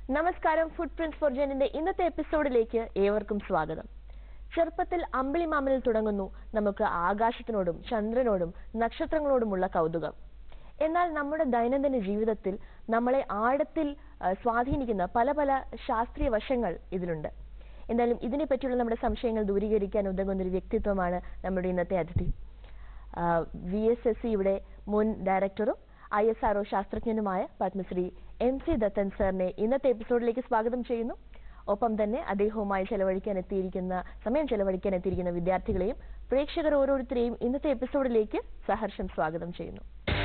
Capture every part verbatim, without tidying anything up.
നമസ്കാരം. Food Prince four ജെന്നിന്റെ ഇന്നത്തെ എപ്പിസോഡിലേക്ക് ഏവർക്കും സ്വാഗതം. ചെറുപ്പത്തിൽ അമ്പിളിമാമനിൽ തുടങ്ങുന്നു നമുക്ക് ആകാശത്തിനോടും ചന്ദ്രനോടും നക്ഷത്രങ്ങളോടുമുള്ള കൗതുകം. എന്നാൽ നമ്മുടെ ദൈനംദിന ജീവിതത്തിൽ നമ്മളെ ആഴത്തിൽ സ്വാധീനിക്കുന്ന പല പല ശാസ്ത്രീയ വശങ്ങൾ ഇതിലുണ്ട്. എന്തായാലും ഇതിനെപ്പറ്റിയുള്ള നമ്മുടെ സംശയങ്ങൾ ദൂരീകരിക്കാൻ ഉതകുന്നൊരു വ്യക്തിത്വമാണ് നമ്മുടെ ഇന്നത്തെ അതിഥി. വി എസ് എസ് സിയുടെ മുൻ ഡയറക്ടറും ഐ എസ് ആർ ഒ ശാസ്ത്രജ്ഞനുമായ പത്മശ്രീ എം സി ദത്തൻ സാറിനെ ഇന്നത്തെ എപ്പിസോഡിലേക്ക് സ്വാഗതം ചെയ്യുന്നു. ഒപ്പം തന്നെ അദ്ദേഹവുമായി ചെലവഴിക്കാൻ എത്തിയിരിക്കുന്ന സമയം ചെലവഴിക്കാൻ എത്തിയിരിക്കുന്ന വിദ്യാർത്ഥികളെയും പ്രേക്ഷകർ ഓരോരുത്തരെയും ഇന്നത്തെ എപ്പിസോഡിലേക്ക് സഹർഷം സ്വാഗതം ചെയ്യുന്നു.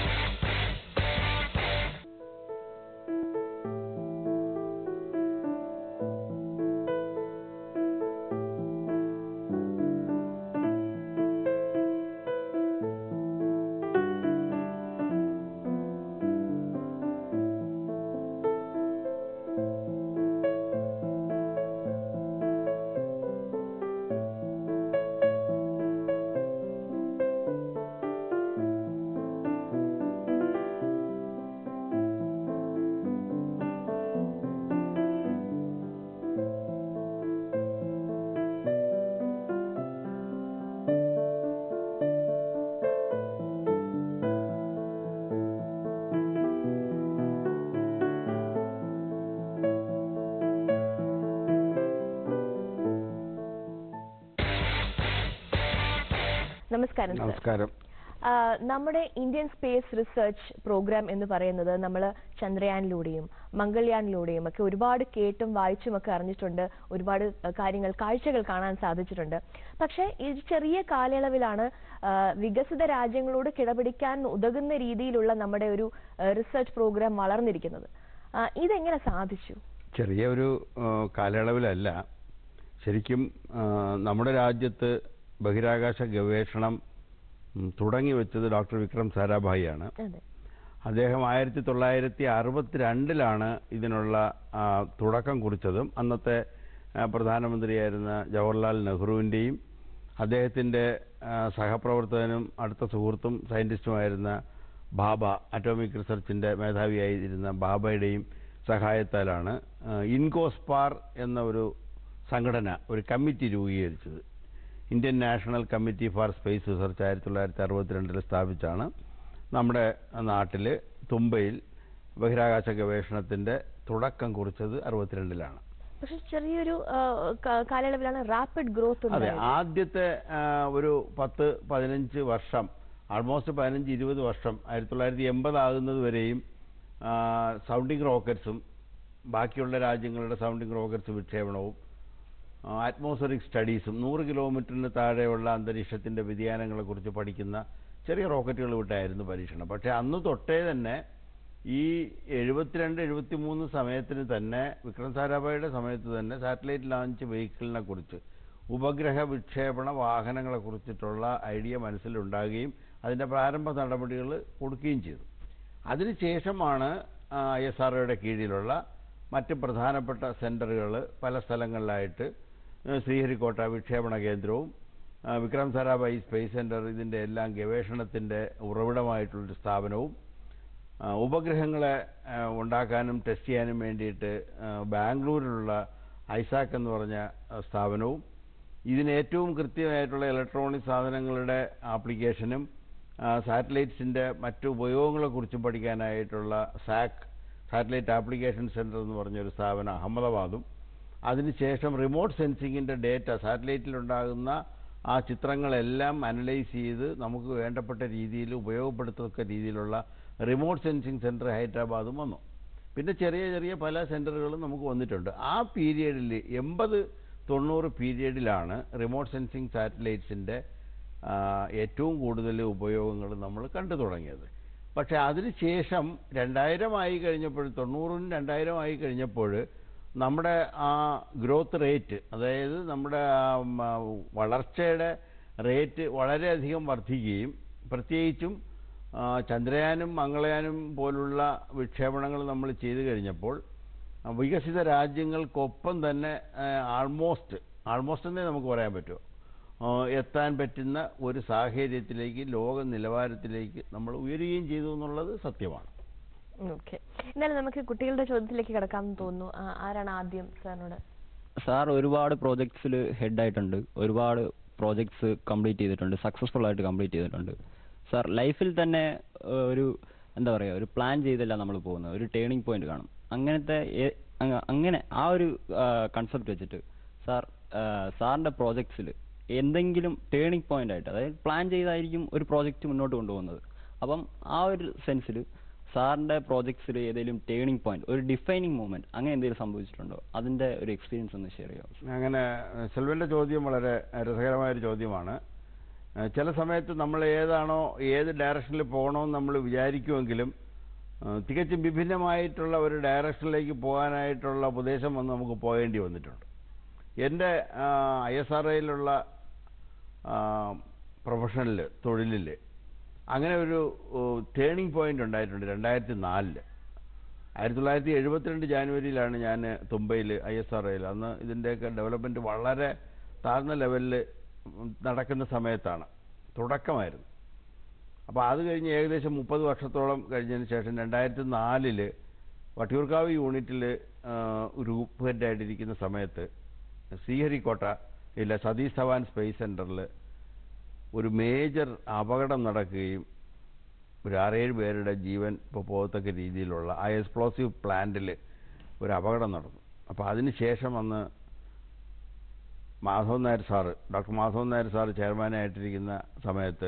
നമസ്കാരം. നമസ്കാരം. നമ്മുടെ ഇന്ത്യൻ സ്പേസ് റിസർച്ച് പ്രോഗ്രാം എന്ന് പറയുന്നത് നമ്മൾ ചന്ദ്രയാനിലൂടെയും മംഗൾയാനിലൂടെയും ഒക്കെ ഒരുപാട് കേട്ടും വായിച്ചും ഒക്കെ അറിഞ്ഞിട്ടുണ്ട്. ഒരുപാട് കാര്യങ്ങൾ കാഴ്ചകൾ കാണാൻ സാധിച്ചിട്ടുണ്ട്. പക്ഷേ ഈ ചെറിയ കാലയളവിലാണ് വികസിത രാജ്യങ്ങളോട് കിടപിടിക്കാൻ ഉതകുന്ന രീതിയിലുള്ള നമ്മുടെ ഒരു റിസർച്ച് പ്രോഗ്രാം വളർന്നിരിക്കുന്നത്. ഇതെങ്ങനെ സാധിച്ചു? ചെറിയ ഒരു കാലയളവിലല്ല, ശരിക്കും നമ്മുടെ രാജ്യത്ത് ബഹിരാകാശ ഗവേഷണം തുടങ്ങി വെച്ചത് ഡോക്ടർ വിക്രം സാരാഭായിയാണ്. അദ്ദേഹം ആയിരത്തി തൊള്ളായിരത്തി അറുപത്തിരണ്ടിലാണ് ഇതിനുള്ള തുടക്കം കുറിച്ചതും അന്നത്തെ പ്രധാനമന്ത്രിയായിരുന്ന ജവഹർലാൽ നെഹ്റുവിൻ്റെയും അദ്ദേഹത്തിൻ്റെ സഹപ്രവർത്തകനും അടുത്ത സുഹൃത്തും സയൻറ്റിസ്റ്റുമായിരുന്ന ബാബ, അറ്റോമിക് റിസർച്ചിൻ്റെ മേധാവിയായിരുന്ന ബാബയുടെയും സഹായത്താലാണ് ഇൻകോസ്പാർ എന്ന ഒരു സംഘടന, ഒരു കമ്മിറ്റി രൂപീകരിച്ചത്. Indian national committee for space research ആയിരത്തി തൊള്ളായിരത്തി അറുപത്തിരണ്ടിൽ സ്ഥാപിച്ചാണ് നമ്മുടെ നാട്ടിൽ തുമ്പയിൽ ബഹിരാകാശ ഗവേഷണത്തിൻ്റെ തുടക്കം കുറിച്ചത് അറുപത്തിരണ്ടിലാണ്. പക്ഷേ ചെറിയൊരു കാലയളവിലാണ് റാപ്പിഡ് ഗ്രോത്ത്. അതെ, ആദ്യത്തെ ഒരു പത്ത് പതിനഞ്ച് വർഷം, ആൾമോസ്റ്റ് പതിനഞ്ച് ഇരുപത് വർഷം, ആയിരത്തി തൊള്ളായിരത്തി എൺപതാകുന്നത് വരെയും സൗണ്ടിങ് റോക്കറ്റ്സും ബാക്കിയുള്ള രാജ്യങ്ങളുടെ സൗണ്ടിങ് റോക്കറ്റ്സ് വിക്ഷേപണവും അറ്റ്മോസ്ഫറിക് സ്റ്റഡീസും നൂറ് കിലോമീറ്ററിന് താഴെയുള്ള അന്തരീക്ഷത്തിൻ്റെ വ്യതിയാനങ്ങളെക്കുറിച്ച് പഠിക്കുന്ന ചെറിയ റോക്കറ്റുകൾ വിട്ടായിരുന്നു പരീക്ഷണം. പക്ഷേ അന്ന് തൊട്ടേ തന്നെ ഈ എഴുപത്തിരണ്ട് എഴുപത്തി മൂന്ന് സമയത്തിന് തന്നെ വിക്രം സാരാഭായിയുടെ സമയത്ത് തന്നെ സാറ്റലൈറ്റ് ലോഞ്ച് വെഹിക്കിളിനെ കുറിച്ച്, ഉപഗ്രഹ വിക്ഷേപണ വാഹനങ്ങളെ കുറിച്ചിട്ടുള്ള ഐഡിയ മനസ്സിലുണ്ടാകുകയും അതിൻ്റെ പ്രാരംഭ നടപടികൾ കൊടുക്കുകയും ചെയ്തു. അതിനുശേഷമാണ് ഐ എസ് ആർ ഒയുടെ കീഴിലുള്ള മറ്റ് പ്രധാനപ്പെട്ട സെൻറ്ററുകൾ പല സ്ഥലങ്ങളിലായിട്ട്, ശ്രീഹരിക്കോട്ട വിക്ഷേപണ കേന്ദ്രവും വിക്രം സാരാഭായി സ്പേസ് സെൻറ്റർ, ഇതിൻ്റെ എല്ലാം ഗവേഷണത്തിൻ്റെ ഉറവിടമായിട്ടുള്ളൊരു സ്ഥാപനവും, ഉപഗ്രഹങ്ങളെ ഉണ്ടാക്കാനും ടെസ്റ്റ് ചെയ്യാനും വേണ്ടിയിട്ട് ബാംഗ്ലൂരിലുള്ള ഐസാക്ക് എന്ന് പറഞ്ഞ സ്ഥാപനവും, ഇതിന് ഏറ്റവും കൃത്യമായിട്ടുള്ള ഇലക്ട്രോണിക് സാധനങ്ങളുടെ ആപ്ലിക്കേഷനും സാറ്റലൈറ്റ്സിൻ്റെ മറ്റു ഉപയോഗങ്ങളെക്കുറിച്ചും പഠിക്കാനായിട്ടുള്ള സാക്ക് സാറ്റലൈറ്റ് ആപ്ലിക്കേഷൻ സെൻറ്റർ എന്ന് പറഞ്ഞൊരു സ്ഥാപനം അഹമ്മദാബാദും, അതിനുശേഷം റിമോട്ട് സെൻസിങ്ങിൻ്റെ ഡേറ്റ, സാറ്റലൈറ്റിലുണ്ടാകുന്ന ആ ചിത്രങ്ങളെല്ലാം അനലൈസ് ചെയ്ത് നമുക്ക് വേണ്ടപ്പെട്ട രീതിയിൽ ഉപയോഗപ്പെടുത്തത്തക്ക രീതിയിലുള്ള റിമോട്ട് സെൻസിങ് സെൻറ്റർ ഹൈദരാബാദും വന്നു. പിന്നെ ചെറിയ ചെറിയ പല സെൻറ്ററുകളും നമുക്ക് വന്നിട്ടുണ്ട്. ആ പീരിയഡിൽ എൺപത് തൊണ്ണൂറ് പീരിയഡിലാണ് റിമോട്ട് സെൻസിങ് സാറ്റലൈറ്റ്സിൻ്റെ ഏറ്റവും കൂടുതൽ ഉപയോഗങ്ങൾ നമ്മൾ കണ്ടു തുടങ്ങിയത്. പക്ഷേ അതിനുശേഷം രണ്ടായിരം ആയി കഴിഞ്ഞപ്പോൾ, തൊണ്ണൂറിന് രണ്ടായിരം ആയി കഴിഞ്ഞപ്പോൾ നമ്മുടെ ആ ഗ്രോത്ത് റേറ്റ്, അതായത് നമ്മുടെ വളർച്ചയുടെ റേറ്റ് വളരെയധികം വർദ്ധിക്കുകയും പ്രത്യേകിച്ചും ചന്ദ്രയാനും മംഗളയാനും പോലുള്ള വിക്ഷേപണങ്ങൾ നമ്മൾ ചെയ്തു കഴിഞ്ഞപ്പോൾ വികസിത രാജ്യങ്ങൾക്കൊപ്പം തന്നെ ആൾമോസ്റ്റ് ആൾമോസ്റ്റ് എന്നേ നമുക്ക് പറയാൻ പറ്റുമോ എത്താൻ പറ്റുന്ന ഒരു സാഹചര്യത്തിലേക്ക്, ലോക നിലവാരത്തിലേക്ക് നമ്മൾ ഉയരുകയും ചെയ്തു എന്നുള്ളത് സത്യമാണ്. ഓക്കെ, എന്നാലും നമുക്ക് കുട്ടികളുടെ ചോദ്യത്തിലേക്ക് കിടക്കാമെന്ന് തോന്നുന്നു. ആരാണ് ആദ്യം സാറിനോട്? സാർ ഒരുപാട് പ്രോജക്ട്സിൽ ഹെഡ് ആയിട്ടുണ്ട്, ഒരുപാട് പ്രോജക്ട്സ് കംപ്ലീറ്റ് ചെയ്തിട്ടുണ്ട്, സക്സസ്ഫുൾ ആയിട്ട് കംപ്ലീറ്റ് ചെയ്തിട്ടുണ്ട്. സാർ ലൈഫിൽ തന്നെ ഒരു എന്താ പറയുക, ഒരു പ്ലാൻ ചെയ്തല്ല നമ്മൾ പോകുന്നത്, ഒരു ടേണിംഗ് പോയിന്റ് കാണും. അങ്ങനത്തെ അങ്ങനെ ആ ഒരു കൺസെപ്റ്റ് വെച്ചിട്ട് സാർ സാറിൻ്റെ പ്രോജക്ട്സിൽ എന്തെങ്കിലും ടേണിംഗ് പോയിന്റ് ആയിട്ട്, അതായത് പ്ലാൻ ചെയ്തായിരിക്കും ഒരു പ്രോജക്റ്റ് മുന്നോട്ട് കൊണ്ടുപോകുന്നത്. അപ്പം ആ ഒരു സെൻസിൽ സാറിൻ്റെ പ്രോജക്ട്സിൽ ഏതെങ്കിലും ടേണിംഗ് പോയിന്റ്, ഒരു ഡിഫൈനിങ് മൂവ്മെന്റ് അങ്ങനെ എന്തെങ്കിലും സംഭവിച്ചിട്ടുണ്ടോ? അതിൻ്റെ ഒരു എക്സ്പീരിയൻസ് ഒന്ന് ഷെയർ ചെയ്യാം. അങ്ങനെ സെൽവൻ്റെ ചോദ്യം വളരെ രസകരമായൊരു ചോദ്യമാണ്. ചില സമയത്ത് നമ്മൾ ഏതാണോ ഏത് ഡയറക്ഷനിൽ പോകണമെന്ന് നമ്മൾ വിചാരിക്കുമെങ്കിലും തികച്ചും വിഭിന്നമായിട്ടുള്ള ഒരു ഡയറക്ഷനിലേക്ക് പോകാനായിട്ടുള്ള ഉപദേശം വന്ന് നമുക്ക് പോകേണ്ടി വന്നിട്ടുണ്ട്. എൻ്റെ ഐ എസ് ആർ ഐയിലുള്ള പ്രൊഫഷണൽ തൊഴിലിൽ അങ്ങനെ ഒരു ടേണിംഗ് പോയിന്റ് ഉണ്ടായിട്ടുണ്ട്. രണ്ടായിരത്തി നാലില് ആയിരത്തി തൊള്ളായിരത്തി എഴുപത്തിരണ്ട് ജാനുവരിയിലാണ് ഞാൻ തുമ്പയിൽ ഐ എസ് ആർ ഐയിൽ, അന്ന് ഇതിൻ്റെയൊക്കെ ഡെവലപ്മെൻറ്റ് വളരെ താഴ്ന്ന ലെവലിൽ നടക്കുന്ന സമയത്താണ്, തുടക്കമായിരുന്നു. അപ്പോൾ അത് കഴിഞ്ഞ് ഏകദേശം മുപ്പത് വർഷത്തോളം കഴിഞ്ഞതിന് ശേഷം രണ്ടായിരത്തി നാലില് വട്ടിയൂർക്കാവ് യൂണിറ്റിൽ ഗ്രൂപ്പ് ഹെഡായിട്ടിരിക്കുന്ന സമയത്ത് ശ്രീഹരിക്കോട്ട ഇല്ല സതീഷ് ധവാൻ സ്പേസ് സെൻറ്ററിൽ ഒരു മേജർ അപകടം നടക്കുകയും ഒരു ആറേഴ് പേരുടെ ജീവൻ ഇപ്പോൾ പോകത്തക്ക രീതിയിലുള്ള ആ എക്സ്പ്ലോസീവ് പ്ലാന്റിൽ ഒരു അപകടം നടന്നു. അപ്പോൾ അതിന് ശേഷം അന്ന് Madhavan Nair sir doctor Madhavan Nair sir ചെയർമാനായിട്ടിരിക്കുന്ന സമയത്ത്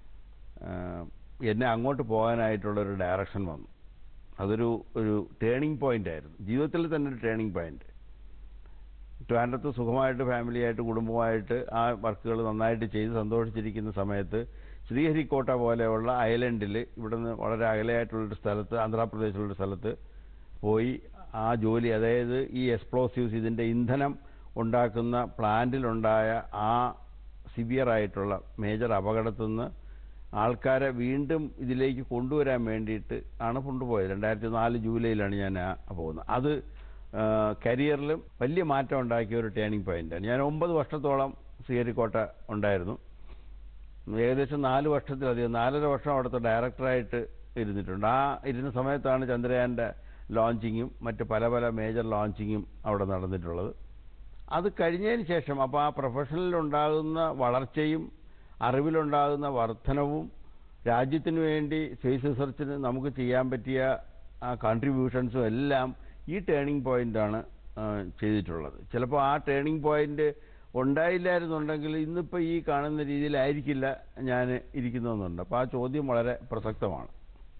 എന്നെ അങ്ങോട്ട് പോകാനായിട്ടുള്ളൊരു ഡയറക്ഷൻ വന്നു. അതൊരു ഒരു ടേണിംഗ് പോയിന്റ് ആയിരുന്നു, ജീവിതത്തിൽ തന്നെ ഒരു ടേണിംഗ് പോയിന്റ്. ട്രിവാൻഡ്രത്ത് സുഖമായിട്ട് ഫാമിലിയായിട്ട് കുടുംബമായിട്ട് ആ വർക്കുകൾ നന്നായിട്ട് ചെയ്ത് സന്തോഷിച്ചിരിക്കുന്ന സമയത്ത് ശ്രീഹരിക്കോട്ട പോലെയുള്ള ഐലൻഡിൽ ഇവിടുന്ന് വളരെ അകലെയായിട്ടുള്ളൊരു സ്ഥലത്ത്, ആന്ധ്രാപ്രദേശിലുള്ളൊരു സ്ഥലത്ത് പോയി ആ ജോലി, അതായത് ഈ എക്സ്പ്ലോസീവ്സ് ഇതിൻ്റെ ഇന്ധനം ഉണ്ടാക്കുന്ന പ്ലാന്റിലുണ്ടായ ആ സിവിയർ ആയിട്ടുള്ള മേജർ അപകടത്തിൽ നിന്ന് ആൾക്കാരെ വീണ്ടും ഇതിലേക്ക് കൊണ്ടുവരാൻ വേണ്ടിയിട്ട് ആണ് കൊണ്ടുപോയത്. രണ്ടായിരത്തി നാല് ജൂലൈയിലാണ് ഞാൻ പോകുന്നത്. അത് കരിയറിലും വലിയ മാറ്റം ഉണ്ടാക്കിയ ഒരു ടേണിംഗ് പോയിന്റാണ്. ഞാൻ ഒമ്പത് വർഷത്തോളം ശ്രീഹരിക്കോട്ട ഉണ്ടായിരുന്നു. ഏകദേശം നാല് വർഷത്തിലധികം നാലര വർഷം അവിടുത്തെ ഡയറക്ടറായിട്ട് ഇരുന്നിട്ടുണ്ട്. ആ ഇരുന്ന സമയത്താണ് ചന്ദ്രയാൻ്റെ ലോഞ്ചിങ്ങും മറ്റ് പല പല മേജർ ലോഞ്ചിങ്ങും അവിടെ നടന്നിട്ടുള്ളത്. അത് കഴിഞ്ഞതിന് ശേഷം അപ്പോൾ ആ പ്രൊഫഷനിലുണ്ടാകുന്ന വളർച്ചയും അറിവിലുണ്ടാകുന്ന വർധനവും രാജ്യത്തിന് വേണ്ടി സ്പേസ് റിസർച്ചിന് നമുക്ക് ചെയ്യാൻ പറ്റിയ ആ കോൺട്രിബ്യൂഷൻസും എല്ലാം ഈ ടേണിംഗ് പോയിൻ്റാണ് ചെയ്തിട്ടുള്ളത്. ചിലപ്പോൾ ആ ടേണിംഗ് പോയിൻ്റ് ഉണ്ടായില്ലായിരുന്നുണ്ടെങ്കിൽ ഇന്നിപ്പോൾ ഈ കാണുന്ന രീതിയിലായിരിക്കില്ല ഞാൻ ഇരിക്കുന്നതെന്നുണ്ട്. അപ്പോൾ ആ ചോദ്യം വളരെ പ്രസക്തമാണ്.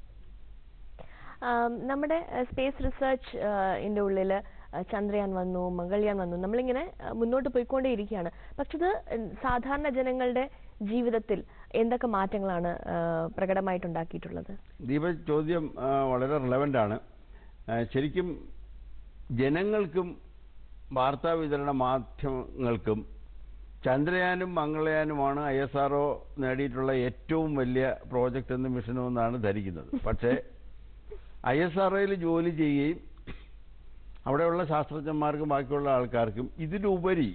നമ്മുടെ സ്പേസ് റിസർച്ച് ഇതിൻ്റെ ഉള്ളിൽ ചന്ദ്രയാൻ വന്നു, മംഗൾയാൻ വന്നു, നമ്മളിങ്ങനെ മുന്നോട്ട് പോയിക്കൊണ്ടേയിരിക്കുകയാണ്. പക്ഷെ ഇത് സാധാരണ ജനങ്ങളുടെ ജീവിതത്തിൽ എന്തൊക്കെ മാറ്റങ്ങളാണ് പ്രകടമായിട്ടുണ്ടാക്കിയിട്ടുള്ളത്? ദീപ ചോദ്യം വളരെ റിലവൻ്റ് ആണ്. ശരിക്കും ജനങ്ങൾക്കും വാർത്താ വിതരണ മാധ്യമങ്ങൾക്കും ചന്ദ്രയാനും മംഗളയാനുമാണ് ഐ എസ് ആർ ഒ നേടിയിട്ടുള്ള ഏറ്റവും വലിയ പ്രോജക്റ്റ് എന്നും മിഷനും എന്നാണ് ധരിക്കുന്നത്. പക്ഷേ ഐ എസ് ആർ ഒയിൽ ജോലി ചെയ്യുകയും അവിടെയുള്ള ശാസ്ത്രജ്ഞന്മാർക്കും ബാക്കിയുള്ള ആൾക്കാർക്കും ഇതിലുപരി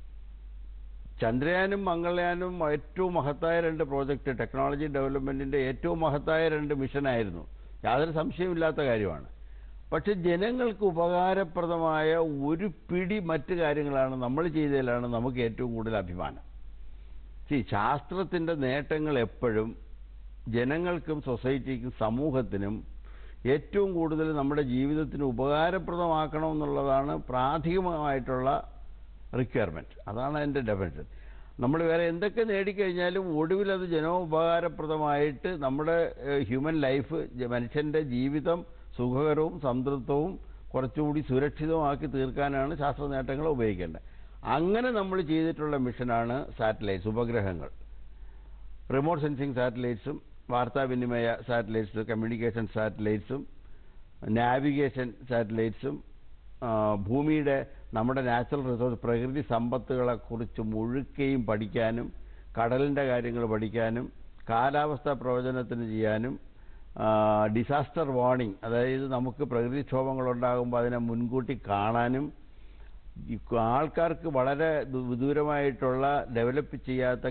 ചന്ദ്രയാനും മംഗളയാനും ഏറ്റവും മഹത്തായ രണ്ട് പ്രോജക്റ്റ്, ടെക്നോളജി ഡെവലപ്മെൻറ്റിൻ്റെ ഏറ്റവും മഹത്തായ രണ്ട് മിഷനായിരുന്നു, യാതൊരു സംശയമില്ലാത്ത കാര്യമാണ്. പക്ഷെ ജനങ്ങൾക്ക് ഉപകാരപ്രദമായ ഒരു പിടി മറ്റു കാര്യങ്ങളാണ് നമ്മൾ ചെയ്തതിലാണ് നമുക്ക് ഏറ്റവും കൂടുതൽ അഭിമാനം. ഈ ശാസ്ത്രത്തിൻ്റെ നേട്ടങ്ങൾ എപ്പോഴും ജനങ്ങൾക്കും സൊസൈറ്റിക്കും സമൂഹത്തിനും ഏറ്റവും കൂടുതൽ നമ്മുടെ ജീവിതത്തിന് ഉപകാരപ്രദമാക്കണമെന്നുള്ളതാണ് പ്രാഥമികമായിട്ടുള്ള റിക്വയർമെൻറ്റ്. അതാണ് അതിൻ്റെ ഡെഫിനിഷൻ. നമ്മൾ വേറെ എന്തൊക്കെ നേടിക്കഴിഞ്ഞാലും ഒടുവിൽ അത് ജനോപകാരപ്രദമായിട്ട് നമ്മുടെ ഹ്യൂമൻ ലൈഫ്, മനുഷ്യൻ്റെ ജീവിതം സുഖകരവും സംതൃപ്തവും കുറച്ചുകൂടി സുരക്ഷിതമാക്കി തീർക്കാനാണ് ശാസ്ത്ര നേട്ടങ്ങൾ ഉപയോഗിക്കേണ്ടത്. അങ്ങനെ നമ്മൾ ചെയ്തിട്ടുള്ള മിഷനാണ് സാറ്റലൈറ്റ്സ്, ഉപഗ്രഹങ്ങൾ, റിമോട്ട് സെൻസിങ് സാറ്റലൈറ്റ്സും വാർത്താവിനിമയ സാറ്റലൈറ്റ്സും കമ്മ്യൂണിക്കേഷൻ സാറ്റലൈറ്റ്സും നാവിഗേഷൻ സാറ്റലൈറ്റ്സും ഭൂമിയുടെ നമ്മുടെ നാച്ചുറൽ റിസോഴ്സ് പ്രകൃതി സമ്പത്തുകളെക്കുറിച്ച് മുഴുക്കെയും പഠിക്കാനും കടലിൻ്റെ കാര്യങ്ങൾ പഠിക്കാനും കാലാവസ്ഥാ പ്രവചനത്തിന് ചെയ്യാനും ഡിസാസ്റ്റർ വാർണിംഗ്, അതായത് നമുക്ക് പ്രകൃതിക്ഷോഭങ്ങളുണ്ടാകുമ്പോൾ അതിനെ മുൻകൂട്ടി കാണാനും ആൾക്കാർക്ക് വളരെ വിദൂരമായിട്ടുള്ള ഡെവലപ്പ് ചെയ്യാത്ത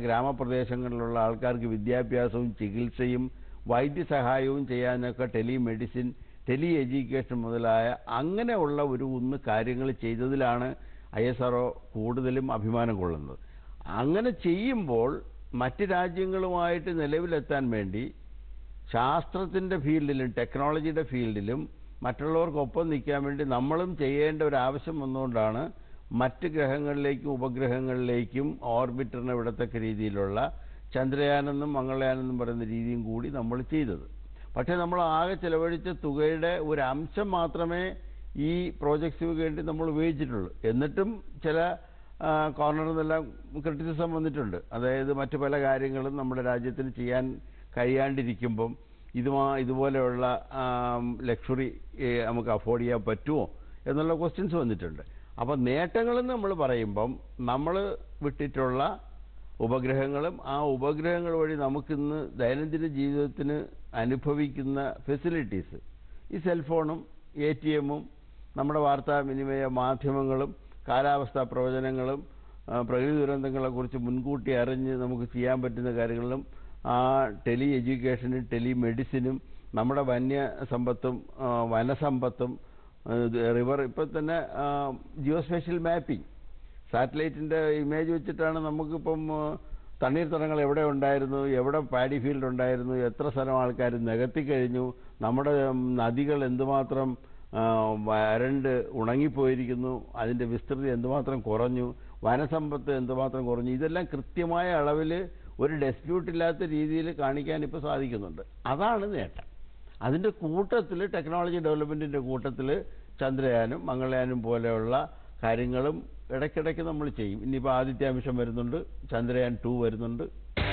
ഗ്രാമപ്രദേശങ്ങളിലുള്ള ആൾക്കാർക്ക് വിദ്യാഭ്യാസവും ചികിത്സയും വൈദ്യസഹായവും ചെയ്യാനൊക്കെ ടെലിമെഡിസിൻ, ടെലി എഡ്യൂക്കേഷൻ മുതലായ അങ്ങനെയുള്ള ഒരു ഒന്ന് കാര്യങ്ങൾ ചെയ്തതിലാണ് ഐ എസ് ആർ ഒ കൂടുതലും അഭിമാനം കൊള്ളുന്നത്. അങ്ങനെ ചെയ്യുമ്പോൾ മറ്റ് രാജ്യങ്ങളുമായിട്ട് നിലവിലെത്താൻ വേണ്ടി ശാസ്ത്രത്തിൻ്റെ ഫീൽഡിലും ടെക്നോളജിയുടെ ഫീൽഡിലും മറ്റുള്ളവർക്കൊപ്പം നിൽക്കാൻ വേണ്ടി നമ്മളും ചെയ്യേണ്ട ഒരു ആവശ്യം വന്നുകൊണ്ടാണ് മറ്റ് ഗ്രഹങ്ങളിലേക്കും ഉപഗ്രഹങ്ങളിലേക്കും ഓർബിറ്ററിനെ വിടത്തക്ക രീതിയിലുള്ള ചന്ദ്രയാനെന്നും മംഗളയാനെന്നും പറയുന്ന രീതിയും കൂടി നമ്മൾ ചെയ്തത്. പക്ഷേ നമ്മൾ ആകെ ചെലവഴിച്ച തുകയുടെ ഒരു അംശം മാത്രമേ ഈ പ്രോജക്ട്സിന് വേണ്ടി നമ്മൾ ഉപയോഗിച്ചിട്ടുള്ളൂ. എന്നിട്ടും ചില കോർണറിൽ നിന്നെല്ലാം ക്രിറ്റിസിസം വന്നിട്ടുണ്ട്. അതായത് മറ്റു പല കാര്യങ്ങളും നമ്മുടെ രാജ്യത്തിന് ചെയ്യാൻ കഴിയാണ്ടിരിക്കുമ്പം ഇതുമാ ഇതുപോലെയുള്ള ലക്ഷറി നമുക്ക് അഫോർഡ് ചെയ്യാൻ പറ്റുമോ എന്നുള്ള ക്വസ്റ്റ്യൻസ് വന്നിട്ടുണ്ട്. അപ്പോൾ നേട്ടങ്ങളെന്ന് നമ്മൾ പറയുമ്പം നമ്മൾ വിട്ടിട്ടുള്ള ഉപഗ്രഹങ്ങളും ആ ഉപഗ്രഹങ്ങൾ വഴി നമുക്കിന്ന് ദൈനംദിന ജീവിതത്തിന് അനുഭവിക്കുന്ന ഫെസിലിറ്റീസ്, ഈ സെൽഫോണും എ ടി എമ്മും നമ്മുടെ വാർത്താവിനിമയ മാധ്യമങ്ങളും കാലാവസ്ഥാ പ്രവചനങ്ങളും പ്രകൃതി ദുരന്തങ്ങളെക്കുറിച്ച് മുൻകൂട്ടി അറിഞ്ഞ് നമുക്ക് ചെയ്യാൻ പറ്റുന്ന കാര്യങ്ങളും ആ ടെലി എഡ്യൂക്കേഷനും ടെലി മെഡിസിനും നമ്മുടെ വന്യ സമ്പത്തും വനസമ്പത്തും റിവർ ഇപ്പം തന്നെ ജിയോസ്പേഷ്യൽ മാപ്പിംഗ് സാറ്റലൈറ്റിൻ്റെ ഇമേജ് വെച്ചിട്ടാണ് നമുക്കിപ്പം തണ്ണീർത്തടങ്ങൾ എവിടെ ഉണ്ടായിരുന്നു, എവിടെ പാഡി ഫീൽഡ് ഉണ്ടായിരുന്നു, എത്ര സ്ഥലം ആൾക്കാർ നികത്തിക്കഴിഞ്ഞു, നമ്മുടെ നദികൾ എന്തുമാത്രം വരണ്ട് ഉണങ്ങിപ്പോയിരിക്കുന്നു, അതിൻ്റെ വിസ്തൃതി എന്തുമാത്രം കുറഞ്ഞു, വനസമ്പത്ത് എന്തുമാത്രം കുറഞ്ഞു, ഇതെല്ലാം കൃത്യമായ അളവിൽ ഒരു ഡിസ്പ്യൂട്ടില്ലാത്ത രീതിയിൽ കാണിക്കാൻ ഇപ്പോൾ സാധിക്കുന്നുണ്ട്. അതാണ് നേട്ടം. അതിൻ്റെ കൂട്ടത്തിൽ ടെക്നോളജി ഡെവലപ്മെൻറ്റിൻ്റെ കൂട്ടത്തിൽ ചന്ദ്രയാനും മംഗളയാനും പോലെയുള്ള കാര്യങ്ങളും ഇടയ്ക്കിടയ്ക്ക് നമ്മൾ ചെയ്യും. ഇനിയിപ്പോൾ ആദിത്യ മിഷൻ വരുന്നുണ്ട്, ചന്ദ്രയാൻ ടു വരുന്നുണ്ട്.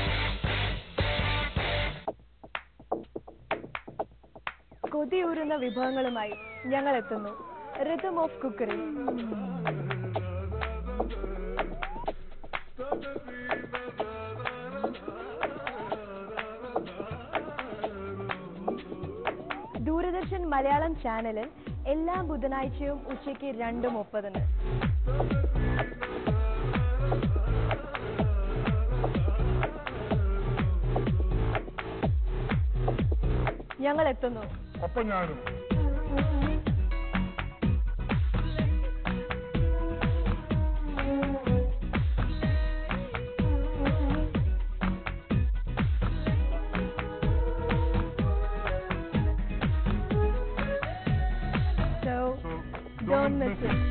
കൊതിയൂറുന്ന വിഭവങ്ങളുമായി ഞങ്ങൾ എത്തുന്നു rhythm of cookery. Doordarshan Malayalam ചാനലിൽ എല്ലാ ബുധനാഴ്ചയും ഉച്ചയ്ക്ക് രണ്ട് മുപ്പതിന്. ഞങ്ങൾ എത്തുന്നു. അപ്പൊ ഞാനും Don't miss it.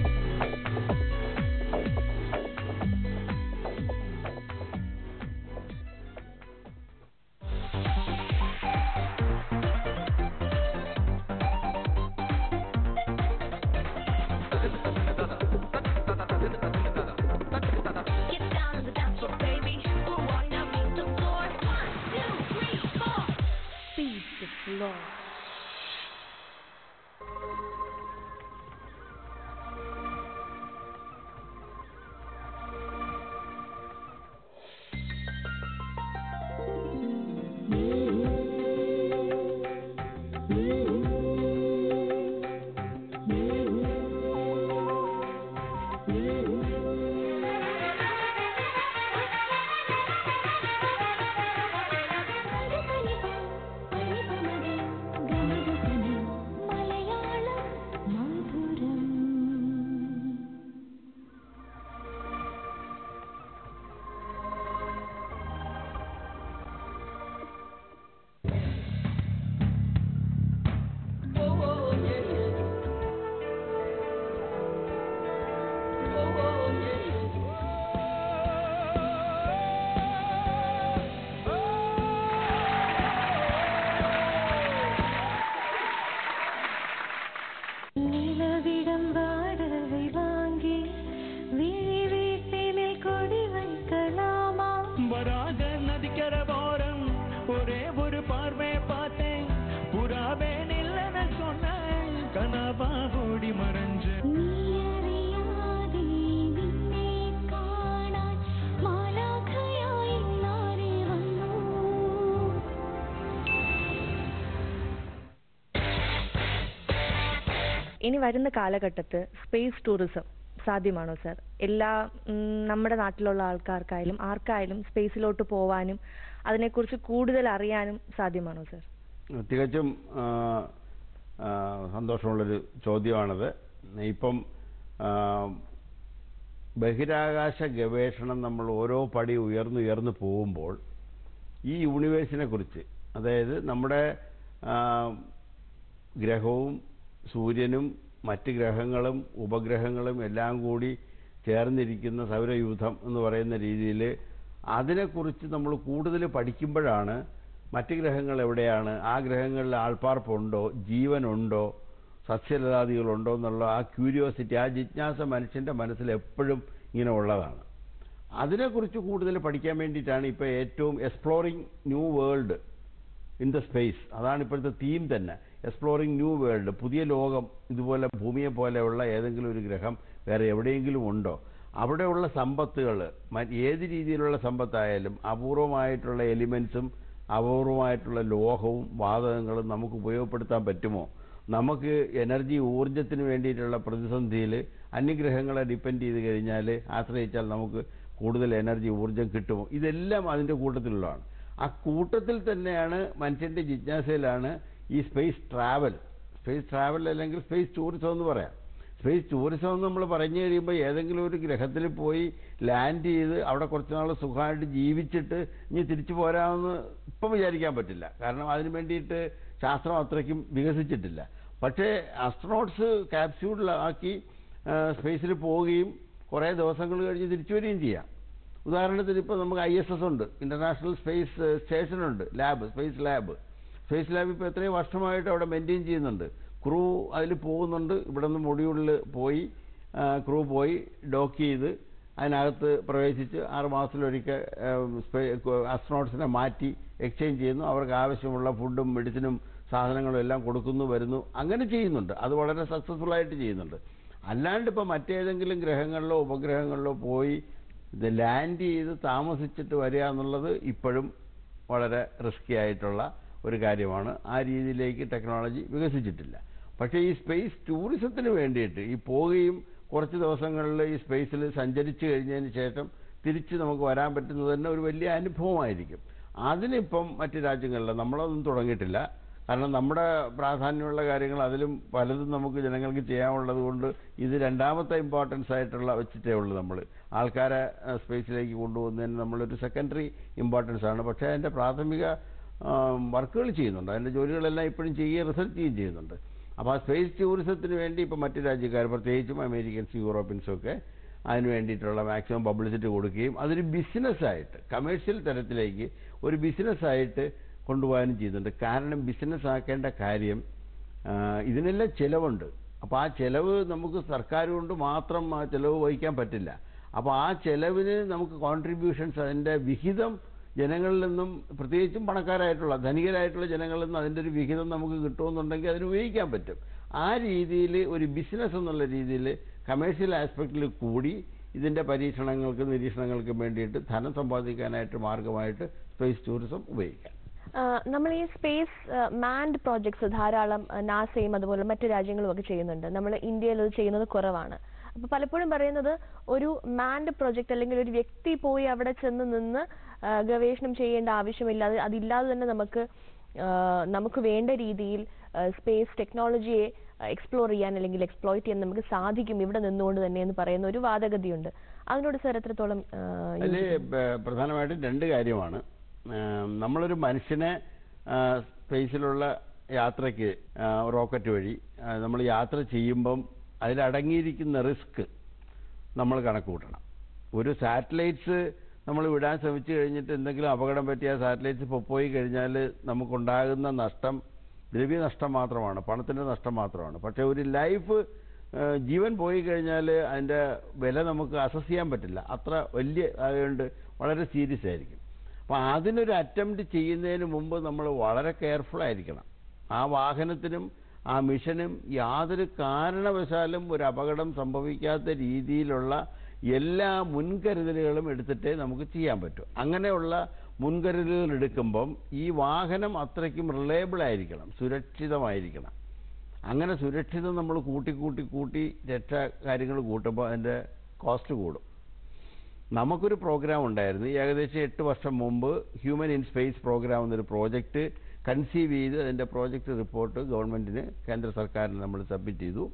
ഇനി വരുന്ന കാലഘട്ടത്ത് സ്പേസ് ടൂറിസം സാധ്യമാണോ സർ? എല്ലാ നമ്മുടെ നാട്ടിലുള്ള ആൾക്കാർക്കായാലും ആർക്കായാലും സ്പേസിലോട്ട് പോവാനും അതിനെക്കുറിച്ച് കൂടുതൽ അറിയാനും സാധ്യമാണോ സർ? തികച്ചും സന്തോഷമുള്ളൊരു ചോദ്യമാണത്. ഇപ്പം ബഹിരാകാശ ഗവേഷണം നമ്മൾ ഓരോ പടി ഉയർന്നുയർന്നു പോകുമ്പോൾ ഈ യൂണിവേഴ്സിനെ കുറിച്ച്, അതായത് നമ്മുടെ ഗ്രഹവും സൂര്യനും മറ്റ് ഗ്രഹങ്ങളും ഉപഗ്രഹങ്ങളും എല്ലാം കൂടി ചേർന്നിരിക്കുന്ന സൗരയൂഥം എന്ന് പറയുന്ന രീതിയിൽ അതിനെക്കുറിച്ച് നമ്മൾ കൂടുതൽ പഠിക്കുമ്പോഴാണ് മറ്റ് ഗ്രഹങ്ങൾ എവിടെയാണ്, ആ ഗ്രഹങ്ങളിൽ ആൾപ്പാർപ്പുണ്ടോ, ജീവനുണ്ടോ, സസ്യലതാദികളുണ്ടോ എന്നുള്ള ആ ക്യൂരിയോസിറ്റി, ആ ജിജ്ഞാസ മനുഷ്യൻ്റെ മനസ്സിൽ എപ്പോഴും ഇങ്ങനെ ഉള്ളതാണ്. അതിനെക്കുറിച്ച് കൂടുതൽ പഠിക്കാൻ വേണ്ടിയിട്ടാണ് ഇപ്പോൾ ഏറ്റവും exploring new world in the space, അതാണ് ഇപ്പോഴത്തെ തീം തന്നെ, എക്സ്പ്ലോറിങ് ന്യൂ വേൾഡ്. പുതിയ ലോകം, ഇതുപോലെ ഭൂമിയെ പോലെയുള്ള ഏതെങ്കിലും ഒരു ഗ്രഹം വേറെ എവിടെയെങ്കിലും ഉണ്ടോ, അവിടെയുള്ള സമ്പത്തുകൾ, ഏത് രീതിയിലുള്ള സമ്പത്തായാലും അപൂർവമായിട്ടുള്ള എലിമെൻസും അപൂർവമായിട്ടുള്ള ലോഹവും വാതകങ്ങളും നമുക്ക് ഉപയോഗപ്പെടുത്താൻ പറ്റുമോ, നമുക്ക് എനർജി ഊർജത്തിന് വേണ്ടിയിട്ടുള്ള പ്രതിസന്ധിയിൽ അന്യഗ്രഹങ്ങളെ ഡിപ്പെൻഡ് ചെയ്ത് കഴിഞ്ഞാൽ, ആശ്രയിച്ചാൽ നമുക്ക് കൂടുതൽ എനർജി ഊർജം കിട്ടുമോ, ഇതെല്ലാം അതിൻ്റെ കൂട്ടത്തിലുള്ളതാണ്. ആ കൂട്ടത്തിൽ തന്നെയാണ് മനുഷ്യൻ്റെ ജിജ്ഞാസയിലാണ് ഈ സ്പേസ് ട്രാവൽ. സ്പേസ് ട്രാവൽ അല്ലെങ്കിൽ സ്പേസ് ടൂറിസം എന്ന് പറയാം. സ്പേസ് ടൂറിസം എന്ന് നമ്മൾ പറഞ്ഞു കഴിയുമ്പോൾ ഏതെങ്കിലും ഒരു ഗ്രഹത്തിൽ പോയി ലാൻഡ് ചെയ്ത് അവിടെ കുറച്ച് നാൾ സുഖമായിട്ട് ജീവിച്ചിട്ട് ഇനി തിരിച്ചു പോരാമെന്ന് ഇപ്പം വിചാരിക്കാൻ പറ്റില്ല. കാരണം അതിന് വേണ്ടിയിട്ട് ശാസ്ത്രം അത്രയ്ക്കും വികസിച്ചിട്ടില്ല. പക്ഷേ ആസ്ട്രോണോട്ട്സ് ക്യാപ്സ്യൂളിലാക്കി സ്പേസിൽ പോവുകയും കുറേ ദിവസങ്ങൾ കഴിഞ്ഞ് തിരിച്ചു വരികയും ചെയ്യാം. ഉദാഹരണത്തിന് ഇപ്പോൾ നമുക്ക് ഐ എസ് എസ് ഉണ്ട്, ഇൻ്റർനാഷണൽ സ്പേസ് സ്റ്റേഷനുണ്ട്, lab, space lab. Space lab ഇപ്പോൾ എത്രയോ വർഷമായിട്ട് അവിടെ മെയിൻറ്റെയിൻ ചെയ്യുന്നുണ്ട്. ക്രൂ അതിൽ പോകുന്നുണ്ട്. ഇവിടെ നിന്ന് മൊഡ്യൂളിൽ പോയി ക്രൂ പോയി ഡോക്ക് ചെയ്ത് അതിനകത്ത് പ്രവേശിച്ച് ആറ് മാസത്തിലൊരിക്കൽ ആസ്ട്രോണോട്ട്സിനെ മാറ്റി എക്സ്ചേഞ്ച് ചെയ്യുന്നു. അവർക്ക് ആവശ്യമുള്ള ഫുഡും മെഡിസിനും സാധനങ്ങളും എല്ലാം കൊടുക്കുന്നു, വരുന്നു, അങ്ങനെ ചെയ്യുന്നുണ്ട്. അത് വളരെ സക്സസ്ഫുള്ളായിട്ട് ചെയ്യുന്നുണ്ട്. അല്ലാണ്ട് ഇപ്പോൾ മറ്റേതെങ്കിലും ഗ്രഹങ്ങളിലോ ഉപഗ്രഹങ്ങളിലോ പോയി ഇത് ലാൻഡ് ചെയ്ത് താമസിച്ചിട്ട് വരിക എന്നുള്ളത് ഇപ്പോഴും വളരെ റിസ്കി ആയിട്ടുള്ള ഒരു കാര്യമാണ്. ആ രീതിയിലേക്ക് ടെക്നോളജി വികസിച്ചിട്ടില്ല. പക്ഷേ ഈ സ്പേസ് ടൂറിസത്തിന് വേണ്ടിയിട്ട് ഈ പോവുകയും കുറച്ച് ദിവസങ്ങളിൽ ഈ സ്പേസിൽ സഞ്ചരിച്ചു കഴിഞ്ഞതിന് ശേഷം തിരിച്ച് നമുക്ക് വരാൻ പറ്റുന്നത് തന്നെ ഒരു വലിയ അനുഭവമായിരിക്കും. അതിനിപ്പം മറ്റ് രാജ്യങ്ങളിൽ നമ്മളതൊന്നും തുടങ്ങിയിട്ടില്ല. കാരണം നമ്മുടെ പ്രാധാന്യമുള്ള കാര്യങ്ങൾ അതിലും പലതും നമുക്ക് ജനങ്ങൾക്ക് ചെയ്യാനുള്ളത് കൊണ്ട് ഇത് രണ്ടാമത്തെ ഇമ്പോർട്ടൻസ് ആയിട്ടുള്ള വെച്ചിട്ടേ ഉള്ളൂ. നമ്മൾ ആൾക്കാരെ സ്പേസിലേക്ക് കൊണ്ടുപോകുന്നതിന് നമ്മളൊരു സെക്കൻഡറി ഇമ്പോർട്ടൻസ് ആണ്. പക്ഷേ അതിൻ്റെ പ്രാഥമിക വർക്കുകൾ ചെയ്യുന്നുണ്ട്, അതിൻ്റെ ജോലികളെല്ലാം ഇപ്പോഴും ചെയ്യുകയും റിസർച്ച് ചെയ്യുകയും ചെയ്യുന്നുണ്ട്. അപ്പോൾ ആ സ്പേസ് ടൂറിസത്തിന് വേണ്ടി ഇപ്പോൾ മറ്റ് രാജ്യക്കാർ, പ്രത്യേകിച്ചും അമേരിക്കൻസും യൂറോപ്യൻസും ഒക്കെ അതിന് വേണ്ടിയിട്ടുള്ള മാക്സിമം പബ്ലിസിറ്റി കൊടുക്കുകയും അതൊരു ബിസിനസ്സായിട്ട്, കമേഴ്ഷ്യൽ തരത്തിലേക്ക് ഒരു ബിസിനസ്സായിട്ട് കൊണ്ടുപോകാനും ചെയ്യുന്നുണ്ട്. കാരണം ബിസിനസ് ആക്കേണ്ട കാര്യം ഇതിനെല്ലാം ചിലവുണ്ട്. അപ്പോൾ ആ ചിലവ് നമുക്ക് സർക്കാർ കൊണ്ട് മാത്രം ആ ചിലവ് വഹിക്കാൻ പറ്റില്ല. അപ്പോൾ ആ ചിലവിന് നമുക്ക് കോൺട്രിബ്യൂഷൻസ്, അതിൻ്റെ വിഹിതം ജനങ്ങളിൽ നിന്നും, പ്രത്യേകിച്ചും പണക്കാരായിട്ടുള്ള ധനികരായിട്ടുള്ള ജനങ്ങളിൽ നിന്നും അതിൻ്റെ ഒരു വിഹിതം നമുക്ക് കിട്ടുമെന്നുണ്ടെങ്കിൽ അതിന് ഉപയോഗിക്കാൻ പറ്റും. ആ രീതിയിൽ ഒരു ബിസിനസ് എന്നുള്ള രീതിയിൽ കമേഴ്ഷ്യൽ ആസ്പെക്റ്റിൽ കൂടി ഇതിൻ്റെ പരീക്ഷണങ്ങൾക്കും നിരീക്ഷണങ്ങൾക്കും വേണ്ടിയിട്ട് ധനം സമ്പാദിക്കാനായിട്ട് മാർഗമായിട്ട് സ്പേസ് ടൂറിസം ഉപയോഗിക്കാം. നമ്മൾ ഈ സ്പേസ് മാൻഡ് പ്രോജക്ട്സ് ധാരാളം നാസയും അതുപോലെ മറ്റു രാജ്യങ്ങളും ഒക്കെ ചെയ്യുന്നുണ്ട്. നമ്മൾ ഇന്ത്യയിൽ അത് ചെയ്യുന്നത് കുറവാണ്. അപ്പോൾ പലപ്പോഴും പറയുന്നത് ഒരു മാൻഡ് പ്രോജക്റ്റ് അല്ലെങ്കിൽ ഒരു വ്യക്തി പോയി അവിടെ ചെന്ന് നിന്ന് ഗവേഷണം ചെയ്യേണ്ട ആവശ്യമില്ല, അത് അതില്ലാതെ തന്നെ നമുക്ക് നമുക്ക് വേണ്ട രീതിയിൽ സ്പേസ് ടെക്നോളജിയെ എക്സ്പ്ലോർ ചെയ്യാൻ അല്ലെങ്കിൽ എക്സ്പ്ലോയിറ്റ് ചെയ്യാൻ നമുക്ക് സാധിക്കും ഇവിടെ നിന്നുകൊണ്ട് തന്നെ എന്ന് പറയുന്ന ഒരു വാദഗതിയുണ്ട്. അതിനോട് സാർ എത്രത്തോളം? അതിൽ പ്രധാനമായിട്ടും രണ്ട് കാര്യമാണ്. നമ്മളൊരു മനുഷ്യനെ സ്പേസിലുള്ള യാത്രയ്ക്ക് റോക്കറ്റ് വഴി നമ്മൾ യാത്ര ചെയ്യുമ്പം അതിലടങ്ങിയിരിക്കുന്ന റിസ്ക് നമ്മൾ കണക്ക് കൂട്ടണം. ഒരു സാറ്റലൈറ്റ്സ് നമ്മൾ വിടാൻ ശ്രമിച്ചു കഴിഞ്ഞിട്ട് എന്തെങ്കിലും അപകടം പറ്റിയ സാറ്റലൈറ്റ്സ് പോയി കഴിഞ്ഞാൽ നമുക്കുണ്ടാകുന്ന നഷ്ടം ദ്രവ്യനഷ്ടം മാത്രമാണ്, പണത്തിൻ്റെ നഷ്ടം മാത്രമാണ്. പക്ഷേ ഒരു ലൈഫ്, ജീവൻ പോയി കഴിഞ്ഞാൽ അതിൻ്റെ വില നമുക്ക് അസസ് ചെയ്യാൻ പറ്റില്ല. അത്ര വലിയ ആയതുകൊണ്ട് വളരെ സീരിയസ് ആയിരിക്കും. അപ്പോൾ അതിനൊരു അറ്റംപ്റ്റ് ചെയ്യുന്നതിന് മുമ്പ് നമ്മൾ വളരെ കെയർഫുൾ ആയിരിക്കണം. ആ വാഹനത്തിനും ആ മിഷനും യാതൊരു കാരണവശാലും ഒരു അപകടം സംഭവിക്കാത്ത രീതിയിലുള്ള എല്ലാ മുൻകരുതലുകളും എടുത്തിട്ടേ നമുക്ക് ചെയ്യാൻ പറ്റും. അങ്ങനെയുള്ള മുൻകരുതലുകൾ എടുക്കുമ്പം ഈ വാഹനം അത്രയ്ക്കും റിലയബിൾ ആയിരിക്കണം, സുരക്ഷിതമായിരിക്കണം. അങ്ങനെ സുരക്ഷിതം നമ്മൾ കൂട്ടി കൂട്ടി കൂട്ടി രക്ഷാ കാര്യങ്ങൾ കൂട്ടുമ്പോൾ അതിൻ്റെ കോസ്റ്റ് കൂടും. നമുക്കൊരു പ്രോഗ്രാം ഉണ്ടായിരുന്നു ഏകദേശം എട്ട് വർഷം മുമ്പ്, ഹ്യൂമൻ ഇൻ സ്പേസ് പ്രോഗ്രാം എന്നൊരു പ്രോജക്റ്റ് കൺസീവ് ചെയ്ത് അതിൻ്റെ പ്രോജക്റ്റ് റിപ്പോർട്ട് ഗവൺമെൻറ്റിന് കേന്ദ്ര സർക്കാരിന് നമ്മൾ സബ്മിറ്റ് ചെയ്തു.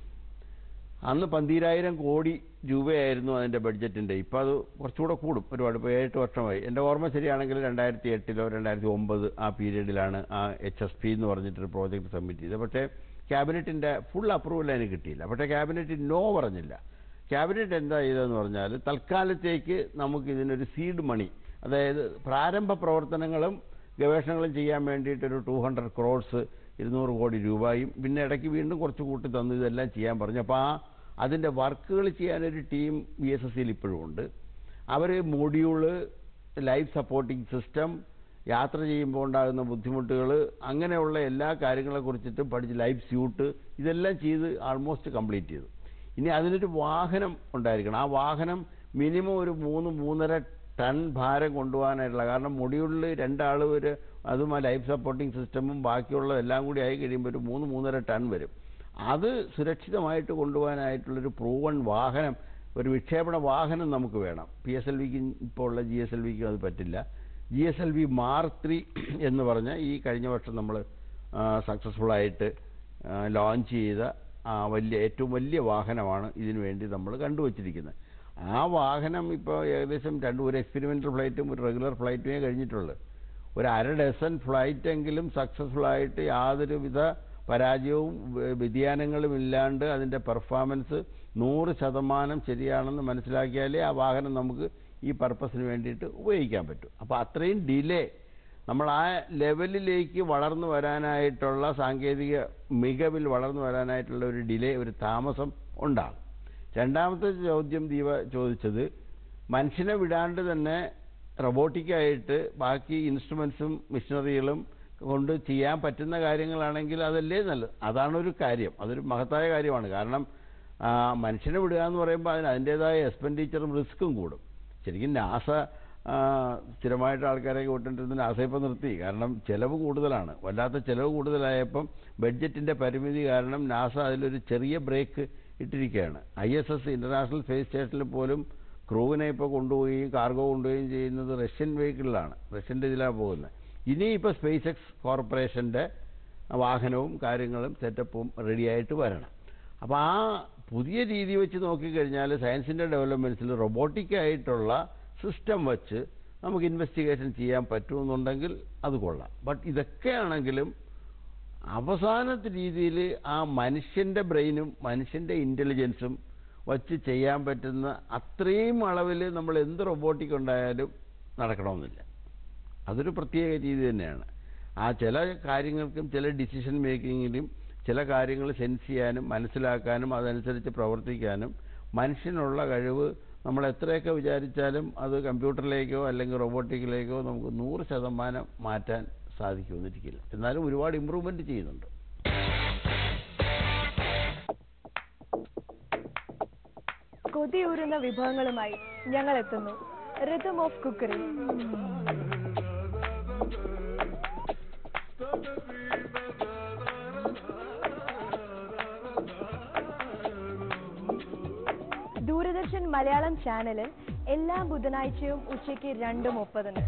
അന്ന് പന്തീരായിരം കോടി രൂപയായിരുന്നു അതിൻ്റെ ബഡ്ജറ്റിൻ്റെ. ഇപ്പോൾ അത് കുറച്ചുകൂടെ കൂടും, ഒരുപാട്. ഇപ്പോൾ ഏഴെട്ട് വർഷമായി. എൻ്റെ ഓർമ്മ ശരിയാണെങ്കിൽ രണ്ടായിരത്തി എട്ടിലോ രണ്ടായിരത്തി ഒമ്പത് ആ പീരീഡിലാണ് ആ എച്ച് എസ് പി എന്ന് പറഞ്ഞിട്ടൊരു പ്രോജക്റ്റ് സബ്മിറ്റ് ചെയ്തത്. പക്ഷേ ക്യാബിനറ്റിൻ്റെ ഫുൾ അപ്രൂവൽ അതിന് കിട്ടിയില്ല. പക്ഷേ ക്യാബിനറ്റ് നോ പറഞ്ഞില്ല. ക്യാബിനറ്റ് എന്താ ചെയ്തതെന്ന് പറഞ്ഞാൽ തൽക്കാലത്തേക്ക് നമുക്ക് ഇതിനൊരു സീഡ് മണി, അതായത് പ്രാരംഭ പ്രവർത്തനങ്ങളും ഗവേഷണങ്ങളും ചെയ്യാൻ വേണ്ടിയിട്ടൊരു ടു ഹൺഡ്രഡ് ക്രോഡ്സ് ഇരുന്നൂറ് കോടി രൂപയും പിന്നെ ഇടയ്ക്ക് വീണ്ടും കുറച്ച് കൂട്ടി തന്നു ഇതെല്ലാം ചെയ്യാൻ പറഞ്ഞു. അപ്പോൾ ആ അതിൻ്റെ വർക്കുകൾ ചെയ്യാനൊരു ടീം വി എസ് എസ് സിയിൽ ഇപ്പോഴും ഉണ്ട്. അവർ മൊഡ്യൂള്, ലൈഫ് സപ്പോർട്ടിംഗ് സിസ്റ്റം, യാത്ര ചെയ്യുമ്പോൾ ഉണ്ടാകുന്ന ബുദ്ധിമുട്ടുകൾ, അങ്ങനെയുള്ള എല്ലാ കാര്യങ്ങളെക്കുറിച്ചിട്ട് പഠിച്ച് ലൈഫ് സ്യൂട്ട് ഇതെല്ലാം ചെയ്ത് ആൾമോസ്റ്റ് കംപ്ലീറ്റ് ചെയ്തു. ഇനി അതിനൊരു വാഹനം ഉണ്ടായിരിക്കണം. ആ വാഹനം മിനിമം ഒരു മൂന്ന് മൂന്നര ടൺ ഭാരം കൊണ്ടുപോകാനായിട്ടുള്ള, കാരണം മൊഡ്യൂളിൽ രണ്ടാൾ ഒരു അതും ആ ലൈഫ് സപ്പോർട്ടിംഗ് സിസ്റ്റമും ബാക്കിയുള്ള എല്ലാം കൂടി ആയി കഴിയുമ്പോൾ ഒരു മൂന്ന് മൂന്നര ടൺ വരും. അത് സുരക്ഷിതമായിട്ട് കൊണ്ടുപോകാനായിട്ടുള്ളൊരു പ്രൂവൺ വാഹനം, ഒരു വിക്ഷേപണ വാഹനം നമുക്ക് വേണം. പി എസ് എൽ വിക്ക് ഇപ്പോൾ ഉള്ള ജി എസ് എൽ വിക്ക് അത് പറ്റില്ല. G S L V mark three എന്ന് പറഞ്ഞ ഈ കഴിഞ്ഞ വർഷം നമ്മൾ സക്സസ്ഫുള്ളായിട്ട് ലോഞ്ച് ചെയ്ത വലിയ ഏറ്റവും വലിയ വാഹനമാണ് ഇതിനു വേണ്ടി നമ്മൾ കണ്ടുവച്ചിരിക്കുന്നത്. ആ വാഹനം ഇപ്പോൾ ഏകദേശം രണ്ട് ഒരു എക്സ്പെരിമെൻ്റൽ ഫ്ലൈറ്റും ഒരു റെഗുലർ ഫ്ലൈറ്റുമേ കഴിഞ്ഞിട്ടുള്ളൂ. ഒരു അര ഡസൻ ഫ്ലൈറ്റെങ്കിലും സക്സസ്ഫുള്ളായിട്ട് യാതൊരുവിധ പരാജയവും വ്യതിയാനങ്ങളും ഇല്ലാണ്ട് അതിൻ്റെ പെർഫോമൻസ് നൂറ് ശതമാനം ശരിയാണെന്ന് മനസ്സിലാക്കിയാലേ ആ വാഹനം നമുക്ക് ഈ പർപ്പസിന് വേണ്ടിയിട്ട് ഉപയോഗിക്കാൻ പറ്റും. അപ്പോൾ അത്രയും ഡിലേ, നമ്മൾ ആ ലെവലിലേക്ക് വളർന്നു വരാനായിട്ടുള്ള സാങ്കേതിക മികവിൽ വളർന്നു വരാനായിട്ടുള്ള ഒരു ഡിലേ, ഒരു താമസം ഉണ്ടാകും. രണ്ടാമത്തെ ചോദ്യം ദീപ ചോദിച്ചത്, മനുഷ്യനെ വിടാണ്ട് തന്നെ റോബോട്ടിക്കായിട്ട് ബാക്കി ഇൻസ്ട്രുമെൻസും മെഷീനറികളും കൊണ്ട് ചെയ്യാൻ പറ്റുന്ന കാര്യങ്ങളാണെങ്കിൽ അതല്ലേ നല്ലത്. അതാണൊരു കാര്യം, അതൊരു മഹത്തായ കാര്യമാണ്. കാരണം മനുഷ്യനെ വിടുക എന്ന് പറയുമ്പോൾ അതിന് അതിൻ്റേതായ എക്സ്പെൻഡിച്ചറും റിസ്ക്കും കൂടും. ശരിക്കും നാസ സ്ഥിരമായിട്ട് ആൾക്കാരെയൊക്കെ വിട്ടിട്ടിരുന്ന നാസ ഇപ്പം നിർത്തി. കാരണം ചിലവ് കൂടുതലാണ്, വല്ലാത്ത ചിലവ് കൂടുതലായപ്പം ബഡ്ജറ്റിൻ്റെ പരിമിതി കാരണം നാസ അതിലൊരു ചെറിയ ബ്രേക്ക് ഇട്ടിരിക്കുകയാണ്. I S S international space സ്റ്റേഷനിൽ പോലും ക്രൂവിനെ ഇപ്പോൾ കൊണ്ടുപോവുകയും കാർഗോ കൊണ്ടുപോവുകയും ചെയ്യുന്നത് റഷ്യൻ വെഹിക്കിളിലാണ്, റഷ്യൻ്റെ ഇതിലാണ് പോകുന്നത്. ഇനി ഇപ്പോൾ സ്പേസ് എക്സ് കോർപ്പറേഷൻ്റെ വാഹനവും കാര്യങ്ങളും സെറ്റപ്പും റെഡിയായിട്ട് വരണം. അപ്പോൾ ആ പുതിയ രീതി വെച്ച് നോക്കിക്കഴിഞ്ഞാൽ സയൻസിൻ്റെ ഡെവലപ്മെൻറ്റ്സിൽ റൊബോട്ടിക്കായിട്ടുള്ള സിസ്റ്റം വെച്ച് നമുക്ക് ഇൻവെസ്റ്റിഗേഷൻ ചെയ്യാൻ പറ്റുമെന്നുണ്ടെങ്കിൽ അത് കൊള്ളാം. ബട്ട് ഇതൊക്കെയാണെങ്കിലും അവസാനത്തെ രീതിയിൽ ആ മനുഷ്യൻ്റെ ബ്രെയിനും മനുഷ്യൻ്റെ ഇൻ്റലിജൻസും വച്ച് ചെയ്യാൻ പറ്റുന്ന അത്രയും അളവിൽ നമ്മൾ എന്ത് റൊബോട്ടിക് ഉണ്ടായാലും നടക്കണമെന്നില്ല. അതൊരു പ്രത്യേക രീതി തന്നെയാണ്. ആ ചില കാര്യങ്ങൾക്കും ചില ഡിസിഷൻ മേക്കിങ്ങിലും ചില കാര്യങ്ങൾ സെൻസ് ചെയ്യാനും മനസ്സിലാക്കാനും അതനുസരിച്ച് പ്രവർത്തിക്കാനും മനുഷ്യനുള്ള കഴിവ് നമ്മൾ എത്രയൊക്കെ വിചാരിച്ചാലും അത് കമ്പ്യൂട്ടറിലേക്കോ അല്ലെങ്കിൽ റോബോട്ടിക്കിലേക്കോ നമുക്ക് നൂറ് ശതമാനം മാറ്റാൻ സാധിക്കുമെന്നിരിക്കില്ല. എന്നാലും ഒരുപാട് ഇമ്പ്രൂവ്മെൻറ്റ് ചെയ്യുന്നുണ്ട്. കൊതിയൂറുന്ന വിഭവങ്ങളുമായി ഞങ്ങൾ എത്തുന്നു rhythm of cookery. Doordarshan Malayalam ചാനലിൽ എല്ലാ ബുധനാഴ്ചയും ഉച്ചയ്ക്ക് രണ്ട് മുപ്പതിന്.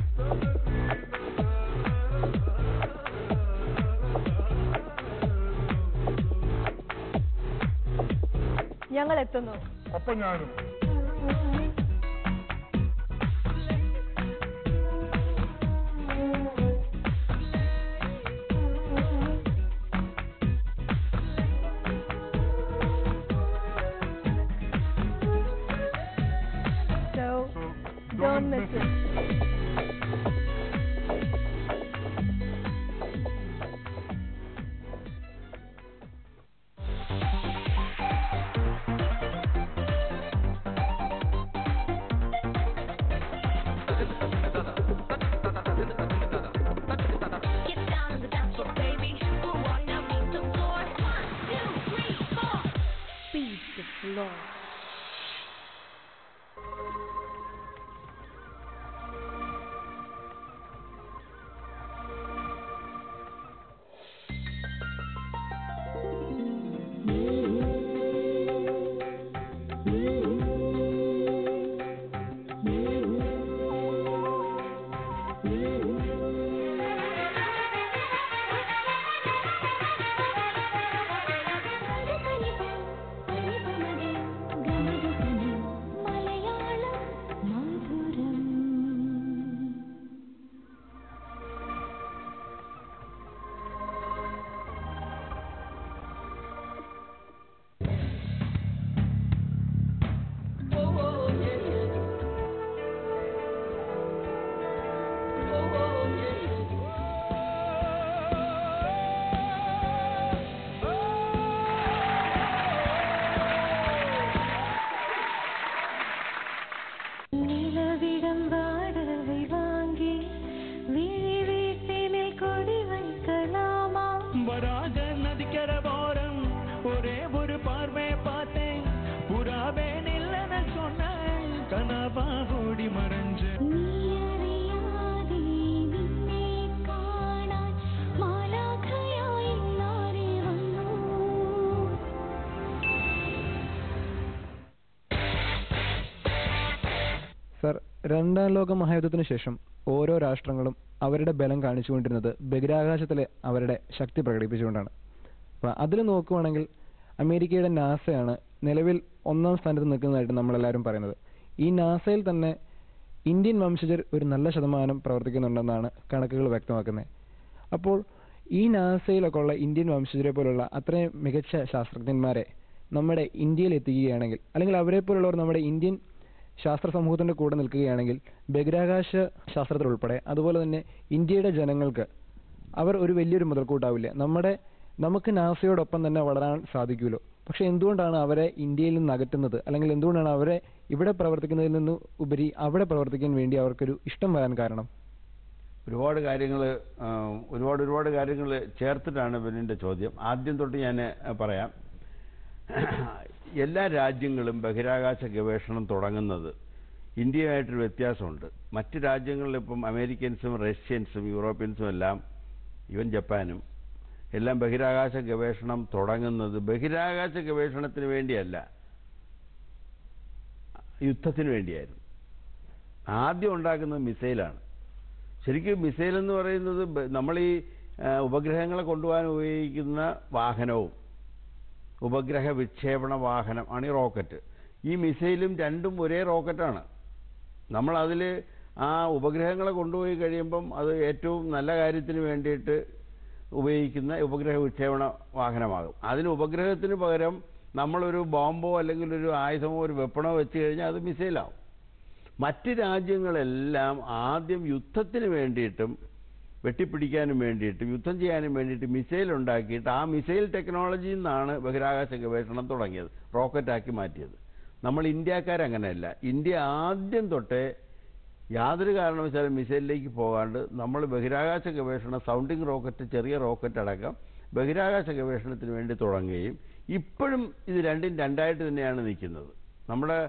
ഞങ്ങൾ എത്തുന്നു. അപ്പം ഞാനും Don't miss it. രണ്ടാം ലോക മഹായുദ്ധത്തിന് ശേഷം ഓരോ രാഷ്ട്രങ്ങളും അവരുടെ ബലം കാണിച്ചുകൊണ്ടിരുന്നത് ബഹിരാകാശത്തിലെ അവരുടെ ശക്തി പ്രകടിപ്പിച്ചുകൊണ്ടാണ്. അപ്പോൾ അതിൽ നോക്കുവാണെങ്കിൽ അമേരിക്കയുടെ നാസയാണ് നിലവിൽ ഒന്നാം സ്ഥാനത്ത് നിൽക്കുന്നതായിട്ട് നമ്മളെല്ലാവരും പറയുന്നത്. ഈ നാസയിൽ തന്നെ ഇന്ത്യൻ വംശജർ ഒരു നല്ല ശതമാനം പ്രവർത്തിക്കുന്നുണ്ടെന്നാണ് കണക്കുകൾ വ്യക്തമാക്കുന്നത്. അപ്പോൾ ഈ നാസയിലൊക്കെ ഉള്ള ഇന്ത്യൻ വംശജരെ പോലുള്ള അത്രയും മികച്ച ശാസ്ത്രജ്ഞന്മാരെ നമ്മുടെ ഇന്ത്യയിൽ എത്തിക്കുകയാണെങ്കിൽ, അല്ലെങ്കിൽ അവരെ പോലുള്ളവർ നമ്മുടെ ഇന്ത്യൻ ശാസ്ത്ര സമൂഹത്തിന്റെ കൂടെ നിൽക്കുകയാണെങ്കിൽ ബഹിരാകാശ ശാസ്ത്രത്തിൽ ഉൾപ്പെടെ അതുപോലെ തന്നെ ഇന്ത്യയുടെ ജനങ്ങൾക്ക് അവർ ഒരു വലിയൊരു മുതൽക്കൂട്ടാവില്ല. നമ്മുടെ നമുക്ക് നാസയോടൊപ്പം തന്നെ വളരാൻ സാധിക്കുമല്ലോ. പക്ഷെ എന്തുകൊണ്ടാണ് അവരെ ഇന്ത്യയിൽ നിന്ന് അകറ്റുന്നത്, അല്ലെങ്കിൽ എന്തുകൊണ്ടാണ് അവരെ ഇവിടെ പ്രവർത്തിക്കുന്നതിൽ നിന്ന് ഉപരി അവിടെ പ്രവർത്തിക്കാൻ വേണ്ടി അവർക്കൊരു ഇഷ്ടം വരാൻ കാരണം? ഒരുപാട് കാര്യങ്ങൾ ഒരുപാട് ഒരുപാട് കാര്യങ്ങൾ ചേർത്തിട്ടാണ് ബെന്നിൻ്റെ ചോദ്യം. ആദ്യം തൊട്ട് ഞാൻ പറയാം. എല്ലാ രാജ്യങ്ങളും ബഹിരാകാശ ഗവേഷണം തുടങ്ങുന്നത് ഇന്ത്യയുമായിട്ടൊരു വ്യത്യാസമുണ്ട്. മറ്റ് രാജ്യങ്ങളിൽ ഇപ്പം അമേരിക്കൻസും റഷ്യൻസും യൂറോപ്യൻസും എല്ലാം ഈവൻ ജപ്പാനും എല്ലാം ബഹിരാകാശ ഗവേഷണം തുടങ്ങുന്നത് ബഹിരാകാശ ഗവേഷണത്തിന് വേണ്ടിയല്ല, യുദ്ധത്തിന് വേണ്ടിയായിരുന്നു. ആദ്യം ഉണ്ടാക്കുന്നത് മിസൈലാണ്. ശരിക്കും മിസൈൽ എന്ന് പറയുന്നത് നമ്മൾ ഈ ഉപഗ്രഹങ്ങളെ കൊണ്ടുപോകാൻ ഉപയോഗിക്കുന്ന വാഹനവും ഉപഗ്രഹ വിക്ഷേപണ വാഹനം ആണ് ഈ റോക്കറ്റ്. ഈ മിസൈലും രണ്ടും ഒരേ റോക്കറ്റാണ്. നമ്മളതിൽ ആ ഉപഗ്രഹങ്ങളെ കൊണ്ടുപോയി കഴിയുമ്പം അത് ഏറ്റവും നല്ല കാര്യത്തിന് വേണ്ടിയിട്ട് ഉപയോഗിക്കുന്ന ഉപഗ്രഹ വിക്ഷേപണ വാഹനമാകും. അതിന് ഉപഗ്രഹത്തിന് പകരം നമ്മളൊരു ബോംബോ അല്ലെങ്കിൽ ഒരു ആയുധമോ ഒരു വെപ്പണോ വെച്ച് കഴിഞ്ഞാൽ അത് മിസൈലാവും. മറ്റ് രാജ്യങ്ങളെല്ലാം ആദ്യം യുദ്ധത്തിന് വേണ്ടിയിട്ടും വെട്ടിപ്പിടിക്കാനും വേണ്ടിയിട്ടും യുദ്ധം ചെയ്യാനും വേണ്ടിയിട്ട് മിസൈൽ ഉണ്ടാക്കിയിട്ട് ആ മിസൈൽ ടെക്നോളജിയിൽ നിന്നാണ് ബഹിരാകാശ ഗവേഷണം തുടങ്ങിയത്, റോക്കറ്റാക്കി മാറ്റിയത്. നമ്മൾ ഇന്ത്യക്കാരങ്ങനെയല്ല. ഇന്ത്യ ആദ്യം തൊട്ടേ യാതൊരു കാരണവശാലും മിസൈലിലേക്ക് പോകാണ്ട് നമ്മൾ ബഹിരാകാശ ഗവേഷണം, സൗണ്ടിങ് റോക്കറ്റ്, ചെറിയ റോക്കറ്റ് അടക്കം ബഹിരാകാശ ഗവേഷണത്തിന് വേണ്ടി തുടങ്ങുകയും ഇപ്പോഴും ഇത് രണ്ടും രണ്ടായിട്ട് തന്നെയാണ് നിൽക്കുന്നത്. നമ്മുടെ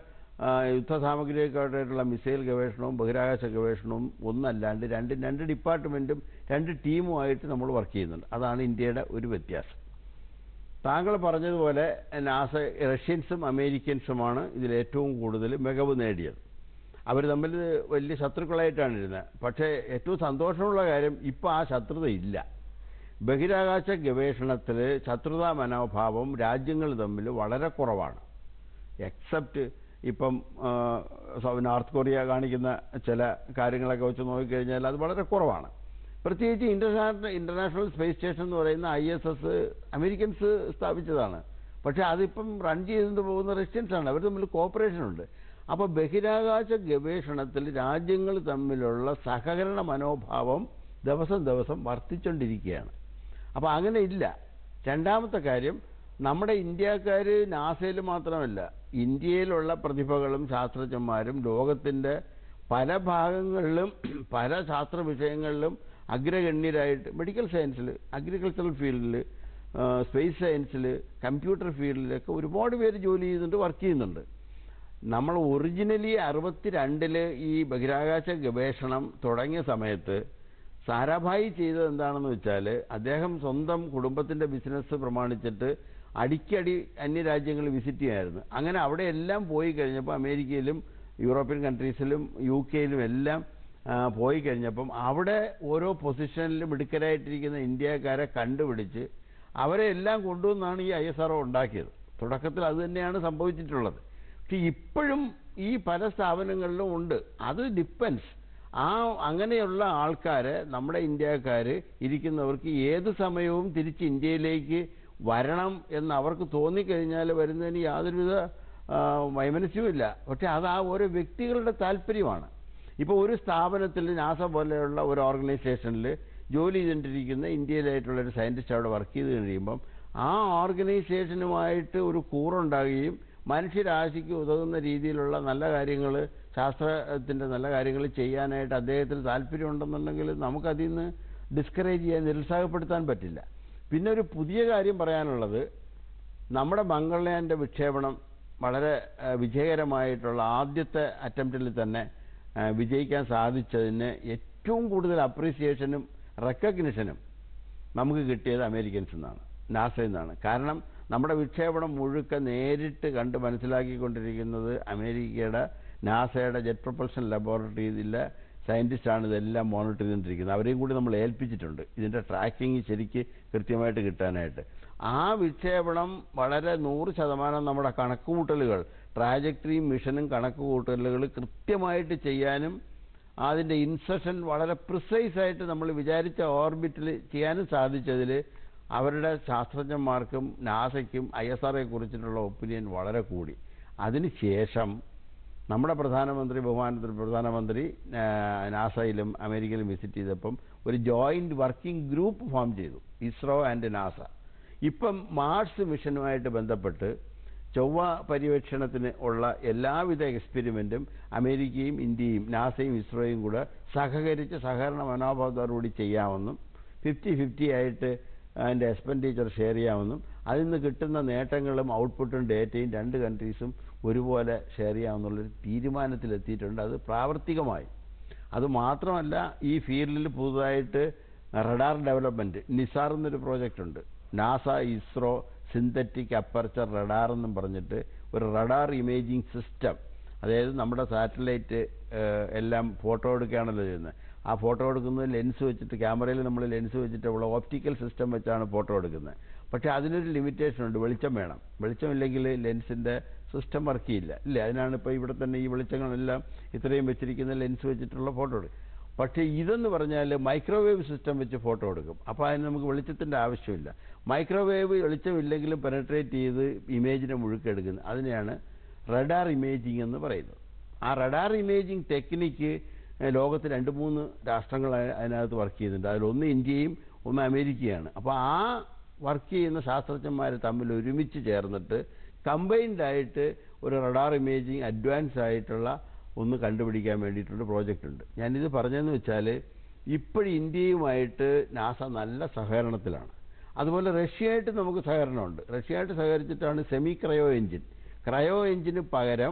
യുദ്ധസാമഗ്രിയൊക്കെയായിട്ടുള്ള മിസൈൽ ഗവേഷണവും ബഹിരാകാശ ഗവേഷണവും ഒന്നല്ലാണ്ട് രണ്ടും രണ്ട് ഡിപ്പാർട്ട്മെൻറ്റും രണ്ട് ടീമുമായിട്ട് നമ്മൾ വർക്ക് ചെയ്യുന്നുണ്ട്. അതാണ് ഇന്ത്യയുടെ ഒരു വ്യത്യാസം. താങ്കൾ പറഞ്ഞതുപോലെ നാസ റഷ്യൻസും അമേരിക്കൻസുമാണ് ഇതിലേറ്റവും കൂടുതൽ മികവ് നേടിയത്. അവർ തമ്മിൽ വലിയ ശത്രുക്കളായിട്ടാണ് ഇരുന്നത്. പക്ഷേ ഏറ്റവും സന്തോഷമുള്ള കാര്യം ഇപ്പോൾ ആ ശത്രുത ഇല്ല. ബഹിരാകാശ ഗവേഷണത്തിൽ ശത്രുതാ മനോഭാവം രാജ്യങ്ങൾ തമ്മിൽ വളരെ കുറവാണ്. എക്സെപ്റ്റ് ഇപ്പം നോർത്ത് കൊറിയ കാണിക്കുന്ന ചില കാര്യങ്ങളൊക്കെ വെച്ച് നോക്കിക്കഴിഞ്ഞാൽ അത് വളരെ കുറവാണ്. പ്രത്യേകിച്ച് ഇൻ്റർനാഷണൽ ഇൻ്റർനാഷണൽ സ്പേസ് സ്റ്റേഷൻ എന്ന് പറയുന്ന ഐ എസ് എസ് അമേരിക്കൻസ് സ്ഥാപിച്ചതാണ്. പക്ഷേ അതിപ്പം റൺ ചെയ്തുകൊണ്ട് പോകുന്ന റഷ്യൻസാണ്. അവർ തമ്മിൽ കോപ്പറേഷൻ ഉണ്ട്. അപ്പോൾ ബഹിരാകാശ ഗവേഷണത്തിൽ രാജ്യങ്ങൾ തമ്മിലുള്ള സഹകരണ മനോഭാവം ദിവസം ദിവസം വർദ്ധിച്ചുകൊണ്ടിരിക്കുകയാണ്. അപ്പോൾ അങ്ങനെ ഇല്ല. രണ്ടാമത്തെ കാര്യം, നമ്മുടെ ഇന്ത്യക്കാർ നാസയിൽ മാത്രമല്ല, ഇന്ത്യയിലുള്ള പ്രതിഭകളും ശാസ്ത്രജ്ഞന്മാരും ലോകത്തിൻ്റെ പല ഭാഗങ്ങളിലും പല ശാസ്ത്ര വിഷയങ്ങളിലും അഗ്രഗണ്യരായിട്ട് മെഡിക്കൽ സയൻസിൽ, അഗ്രികൾച്ചറൽ ഫീൽഡിൽ, സ്പേസ് സയൻസിൽ, കമ്പ്യൂട്ടർ ഫീൽഡിലൊക്കെ ഒരുപാട് പേര് ജോലി ചെയ്യുന്നുണ്ട്, വർക്ക് ചെയ്യുന്നുണ്ട്. നമ്മൾ ഒറിജിനലി അറുപത്തി രണ്ടില് ഈ ബഹിരാകാശ ഗവേഷണം തുടങ്ങിയ സമയത്ത് സാരാഭായി ചെയ്തത് എന്താണെന്ന് വെച്ചാൽ, അദ്ദേഹം സ്വന്തം കുടുംബത്തിൻ്റെ ബിസിനസ് പ്രമാണിച്ചിട്ട് അടിക്കടി അന്യരാജ്യങ്ങളിൽ വിസിറ്റ് ചെയ്യായിരുന്നു. അങ്ങനെ അവിടെ എല്ലാം പോയി കഴിഞ്ഞപ്പോൾ അമേരിക്കയിലും യൂറോപ്യൻ കൺട്രീസിലും യു കെയിലും എല്ലാം പോയി കഴിഞ്ഞപ്പം അവിടെ ഓരോ പൊസിഷനിലും മിടുക്കരായിട്ടിരിക്കുന്ന ഇന്ത്യക്കാരെ കണ്ടുപിടിച്ച് അവരെ എല്ലാം കൊണ്ടുവന്നാണ് ഈ ഐ എസ് ആർ ഒ ഉണ്ടാക്കിയത്. തുടക്കത്തിൽ അത് തന്നെയാണ് സംഭവിച്ചിട്ടുള്ളത്. പക്ഷെ ഇപ്പോഴും ഈ പല സ്ഥാപനങ്ങളിലും ഉണ്ട്. അത് ഡിപ്പെൻസ്. ആ അങ്ങനെയുള്ള ആൾക്കാരെ നമ്മുടെ ഇന്ത്യക്കാർ ഇരിക്കുന്നവർക്ക് ഏത് സമയവും തിരിച്ച് ഇന്ത്യയിലേക്ക് വരണം എന്ന് അവർക്ക് തോന്നിക്കഴിഞ്ഞാൽ വരുന്നതിന് യാതൊരുവിധ വൈമനസ്യവുമില്ല. പക്ഷെ അത് ആ ഓരോ വ്യക്തികളുടെ താല്പര്യമാണ്. ഇപ്പോൾ ഒരു സ്ഥാപനത്തിൽ നാസ പോലെയുള്ള ഒരു ഓർഗനൈസേഷനിൽ ജോലി ചെയ്തുകൊണ്ടിരിക്കുന്ന ഇന്ത്യയിലായിട്ടുള്ളൊരു സയൻറ്റിസ്റ്റ് അവിടെ വർക്ക് ചെയ്ത് കഴിയുമ്പം ആ ഓർഗനൈസേഷനുമായിട്ട് ഒരു കൂറുണ്ടാകുകയും മനുഷ്യരാശിക്ക് ഉതകുന്ന രീതിയിലുള്ള നല്ല കാര്യങ്ങൾ, ശാസ്ത്രത്തിൻ്റെ നല്ല കാര്യങ്ങൾ ചെയ്യാനായിട്ട് അദ്ദേഹത്തിന് താല്പര്യമുണ്ടെന്നുണ്ടെങ്കിൽ നമുക്കതിൽ നിന്ന് ഡിസ്കറേജ് ചെയ്യാൻ, നിരുത്സാഹപ്പെടുത്താൻ പറ്റില്ല. പിന്നെ ഒരു പുതിയ കാര്യം പറയാനുള്ളത്, നമ്മുടെ മംഗൾയാൻ്റെ വിക്ഷേപണം വളരെ വിജയകരമായിട്ടുള്ള ആദ്യത്തെ അറ്റംപ്റ്റിൽ തന്നെ വിജയിക്കാൻ സാധിച്ചതിന് ഏറ്റവും കൂടുതൽ അപ്രീസിയേഷനും റെക്കഗ്നിഷനും നമുക്ക് കിട്ടിയത് അമേരിക്കൻസിൽ നിന്നാണ്, നാസയിൽ നിന്നാണ്. കാരണം നമ്മുടെ വിക്ഷേപണം മുഴുക്ക നേരിട്ട് കണ്ട് മനസ്സിലാക്കിക്കൊണ്ടിരിക്കുന്നത് അമേരിക്കയുടെ നാസയുടെ ജെറ്റ് പ്രൊപ്പൽഷൻ ലബോറട്ടറിയിലെ സയൻറ്റിസ്റ്റാണ് ഇതെല്ലാം മോണിറ്റർ ചെയ്തുകൊണ്ടിരിക്കുന്നത്. അവരെയും കൂടി നമ്മൾ ഏൽപ്പിച്ചിട്ടുണ്ട് ഇതിൻ്റെ ട്രാക്കിംഗ് ശരിക്ക് കൃത്യമായിട്ട് കിട്ടാനായിട്ട്. ആ വിക്ഷേപണം വളരെ നൂറ് ശതമാനം നമ്മുടെ കണക്കുകൂട്ടലുകൾ, ട്രാജക്ടറിയും മിഷനും കണക്കുകൂട്ടലുകൾ കൃത്യമായിട്ട് ചെയ്യാനും അതിൻ്റെ ഇൻസെർഷൻ വളരെ പ്രിസൈസായിട്ട് നമ്മൾ വിചാരിച്ച ഓർബിറ്റിൽ ചെയ്യാനും സാധിച്ചതിൽ അവരുടെ ശാസ്ത്രജ്ഞന്മാർക്കും നാസയ്ക്കും ഐ എസ് ആർ ഒയെ കുറിച്ചിട്ടുള്ള ഒപ്പീനിയൻ വളരെ കൂടി. അതിനുശേഷം നമ്മുടെ പ്രധാനമന്ത്രി ബഹുമാനത്തിൽ പ്രധാനമന്ത്രി നാസയിലും അമേരിക്കയിലും വിസിറ്റ് ചെയ്തപ്പം ഒരു ജോയിൻറ്റ് വർക്കിംഗ് ഗ്രൂപ്പ് ഫോം ചെയ്തു, ഇസ്രോ ആൻഡ് നാസ. ഇപ്പം മാർസ് മിഷനുമായിട്ട് ബന്ധപ്പെട്ട് ചൊവ്വ പര്യവേക്ഷണത്തിന് ഉള്ള എല്ലാവിധ എക്സ്പെരിമെൻറ്റും അമേരിക്കയും ഇന്ത്യയും നാസയും ഇസ്രോയും കൂടെ സഹകരിച്ച് സഹകരണ മനോഭാവത്തോടുകൂടി ചെയ്യാമെന്നും ഫിഫ്റ്റി ഫിഫ്റ്റി ആയിട്ട് അതിൻ്റെ എക്സ്പെൻഡിച്ചർ ഷെയർ ചെയ്യാമെന്നും അതിൽ നിന്ന് കിട്ടുന്ന നേട്ടങ്ങളും ഔട്ട്പുട്ടും ഡേറ്റയും രണ്ട് കൺട്രീസും ഒരുപോലെ ഷെയർ ചെയ്യാമെന്നുള്ളൊരു തീരുമാനത്തിലെത്തിയിട്ടുണ്ട്. അത് പ്രാവർത്തികമായി. അതുമാത്രമല്ല, ഈ ഫീൽഡിൽ പുതുതായിട്ട് റഡാർ ഡെവലപ്മെൻറ്റ് നിസാർ എന്നൊരു പ്രോജക്റ്റ് ഉണ്ട്. NASA ISRO synthetic aperture radar എന്നും പറഞ്ഞിട്ട് ഒരു റഡാർ ഇമേജിംഗ് സിസ്റ്റം. അതായത് നമ്മുടെ സാറ്റലൈറ്റ് എല്ലാം ഫോട്ടോ എടുക്കുകയാണല്ലോ ചെയ്യുന്നത്. ആ ഫോട്ടോ എടുക്കുന്നത് ലെൻസ് വെച്ചിട്ട്, ക്യാമറയിൽ നമ്മൾ ലെൻസ് വെച്ചിട്ട് ഉള്ള ഓപ്റ്റിക്കൽ സിസ്റ്റം വെച്ചാണ് ഫോട്ടോ എടുക്കുന്നത്. പക്ഷേ അതിനൊരു ലിമിറ്റേഷൻ ഉണ്ട്, വെളിച്ചം വേണം. വെളിച്ചമില്ലെങ്കിൽ ലെൻസിൻ്റെ സിസ്റ്റം വർക്ക് ചെയ്യില്ല. ഇല്ല, അതിനാണ് ഇപ്പോൾ ഇവിടെ തന്നെ ഈ വെളിച്ചങ്ങളെല്ലാം ഇത്രയും വെച്ചിരിക്കുന്ന ലെൻസ് വെച്ചിട്ടുള്ള ഫോട്ടോ എടുക്കും. പക്ഷേ ഇതെന്ന് പറഞ്ഞാൽ മൈക്രോവേവ് സിസ്റ്റം വെച്ച് ഫോട്ടോ എടുക്കും. അപ്പോൾ അതിന് നമുക്ക് വെളിച്ചത്തിൻ്റെ ആവശ്യമില്ല. മൈക്രോവേവ് വെളിച്ചമില്ലെങ്കിലും പെനട്രേറ്റ് ചെയ്ത് ഇമേജിനെ മുഴുക്കെടുക്കുന്നത്, അതിനെയാണ് റഡാർ ഇമേജിംഗ് എന്ന് പറയുന്നത്. ആ റഡാർ ഇമേജിംഗ് ടെക്നിക്ക് ലോകത്ത് രണ്ട് മൂന്ന് രാഷ്ട്രങ്ങൾ അതിനകത്ത് വർക്ക് ചെയ്യുന്നുണ്ട്. അതിലൊന്ന് ഇന്ത്യയും ഒന്ന് അമേരിക്കയാണ്. അപ്പോൾ ആ വർക്ക് ചെയ്യുന്ന ശാസ്ത്രജ്ഞന്മാർ തമ്മിൽ ഒരുമിച്ച് ചേർന്നിട്ട് കമ്പൈൻഡായിട്ട് ഒരു റഡാർ ഇമേജിംഗ് അഡ്വാൻസ് ആയിട്ടുള്ള ഒന്ന് കണ്ടുപിടിക്കാൻ വേണ്ടിയിട്ടൊരു പ്രോജക്റ്റ് ഉണ്ട്. ഞാനിത് പറഞ്ഞതെന്ന് വെച്ചാൽ ഇപ്പോഴും ഇന്ത്യയുമായിട്ട് നാസ നല്ല സഹകരണത്തിലാണ്. അതുപോലെ റഷ്യയായിട്ട് നമുക്ക് സഹകരണമുണ്ട്. റഷ്യയായിട്ട് സഹകരിച്ചിട്ടാണ് സെമി ക്രയോ എഞ്ചിൻ. ക്രയോ എഞ്ചിന് പകരം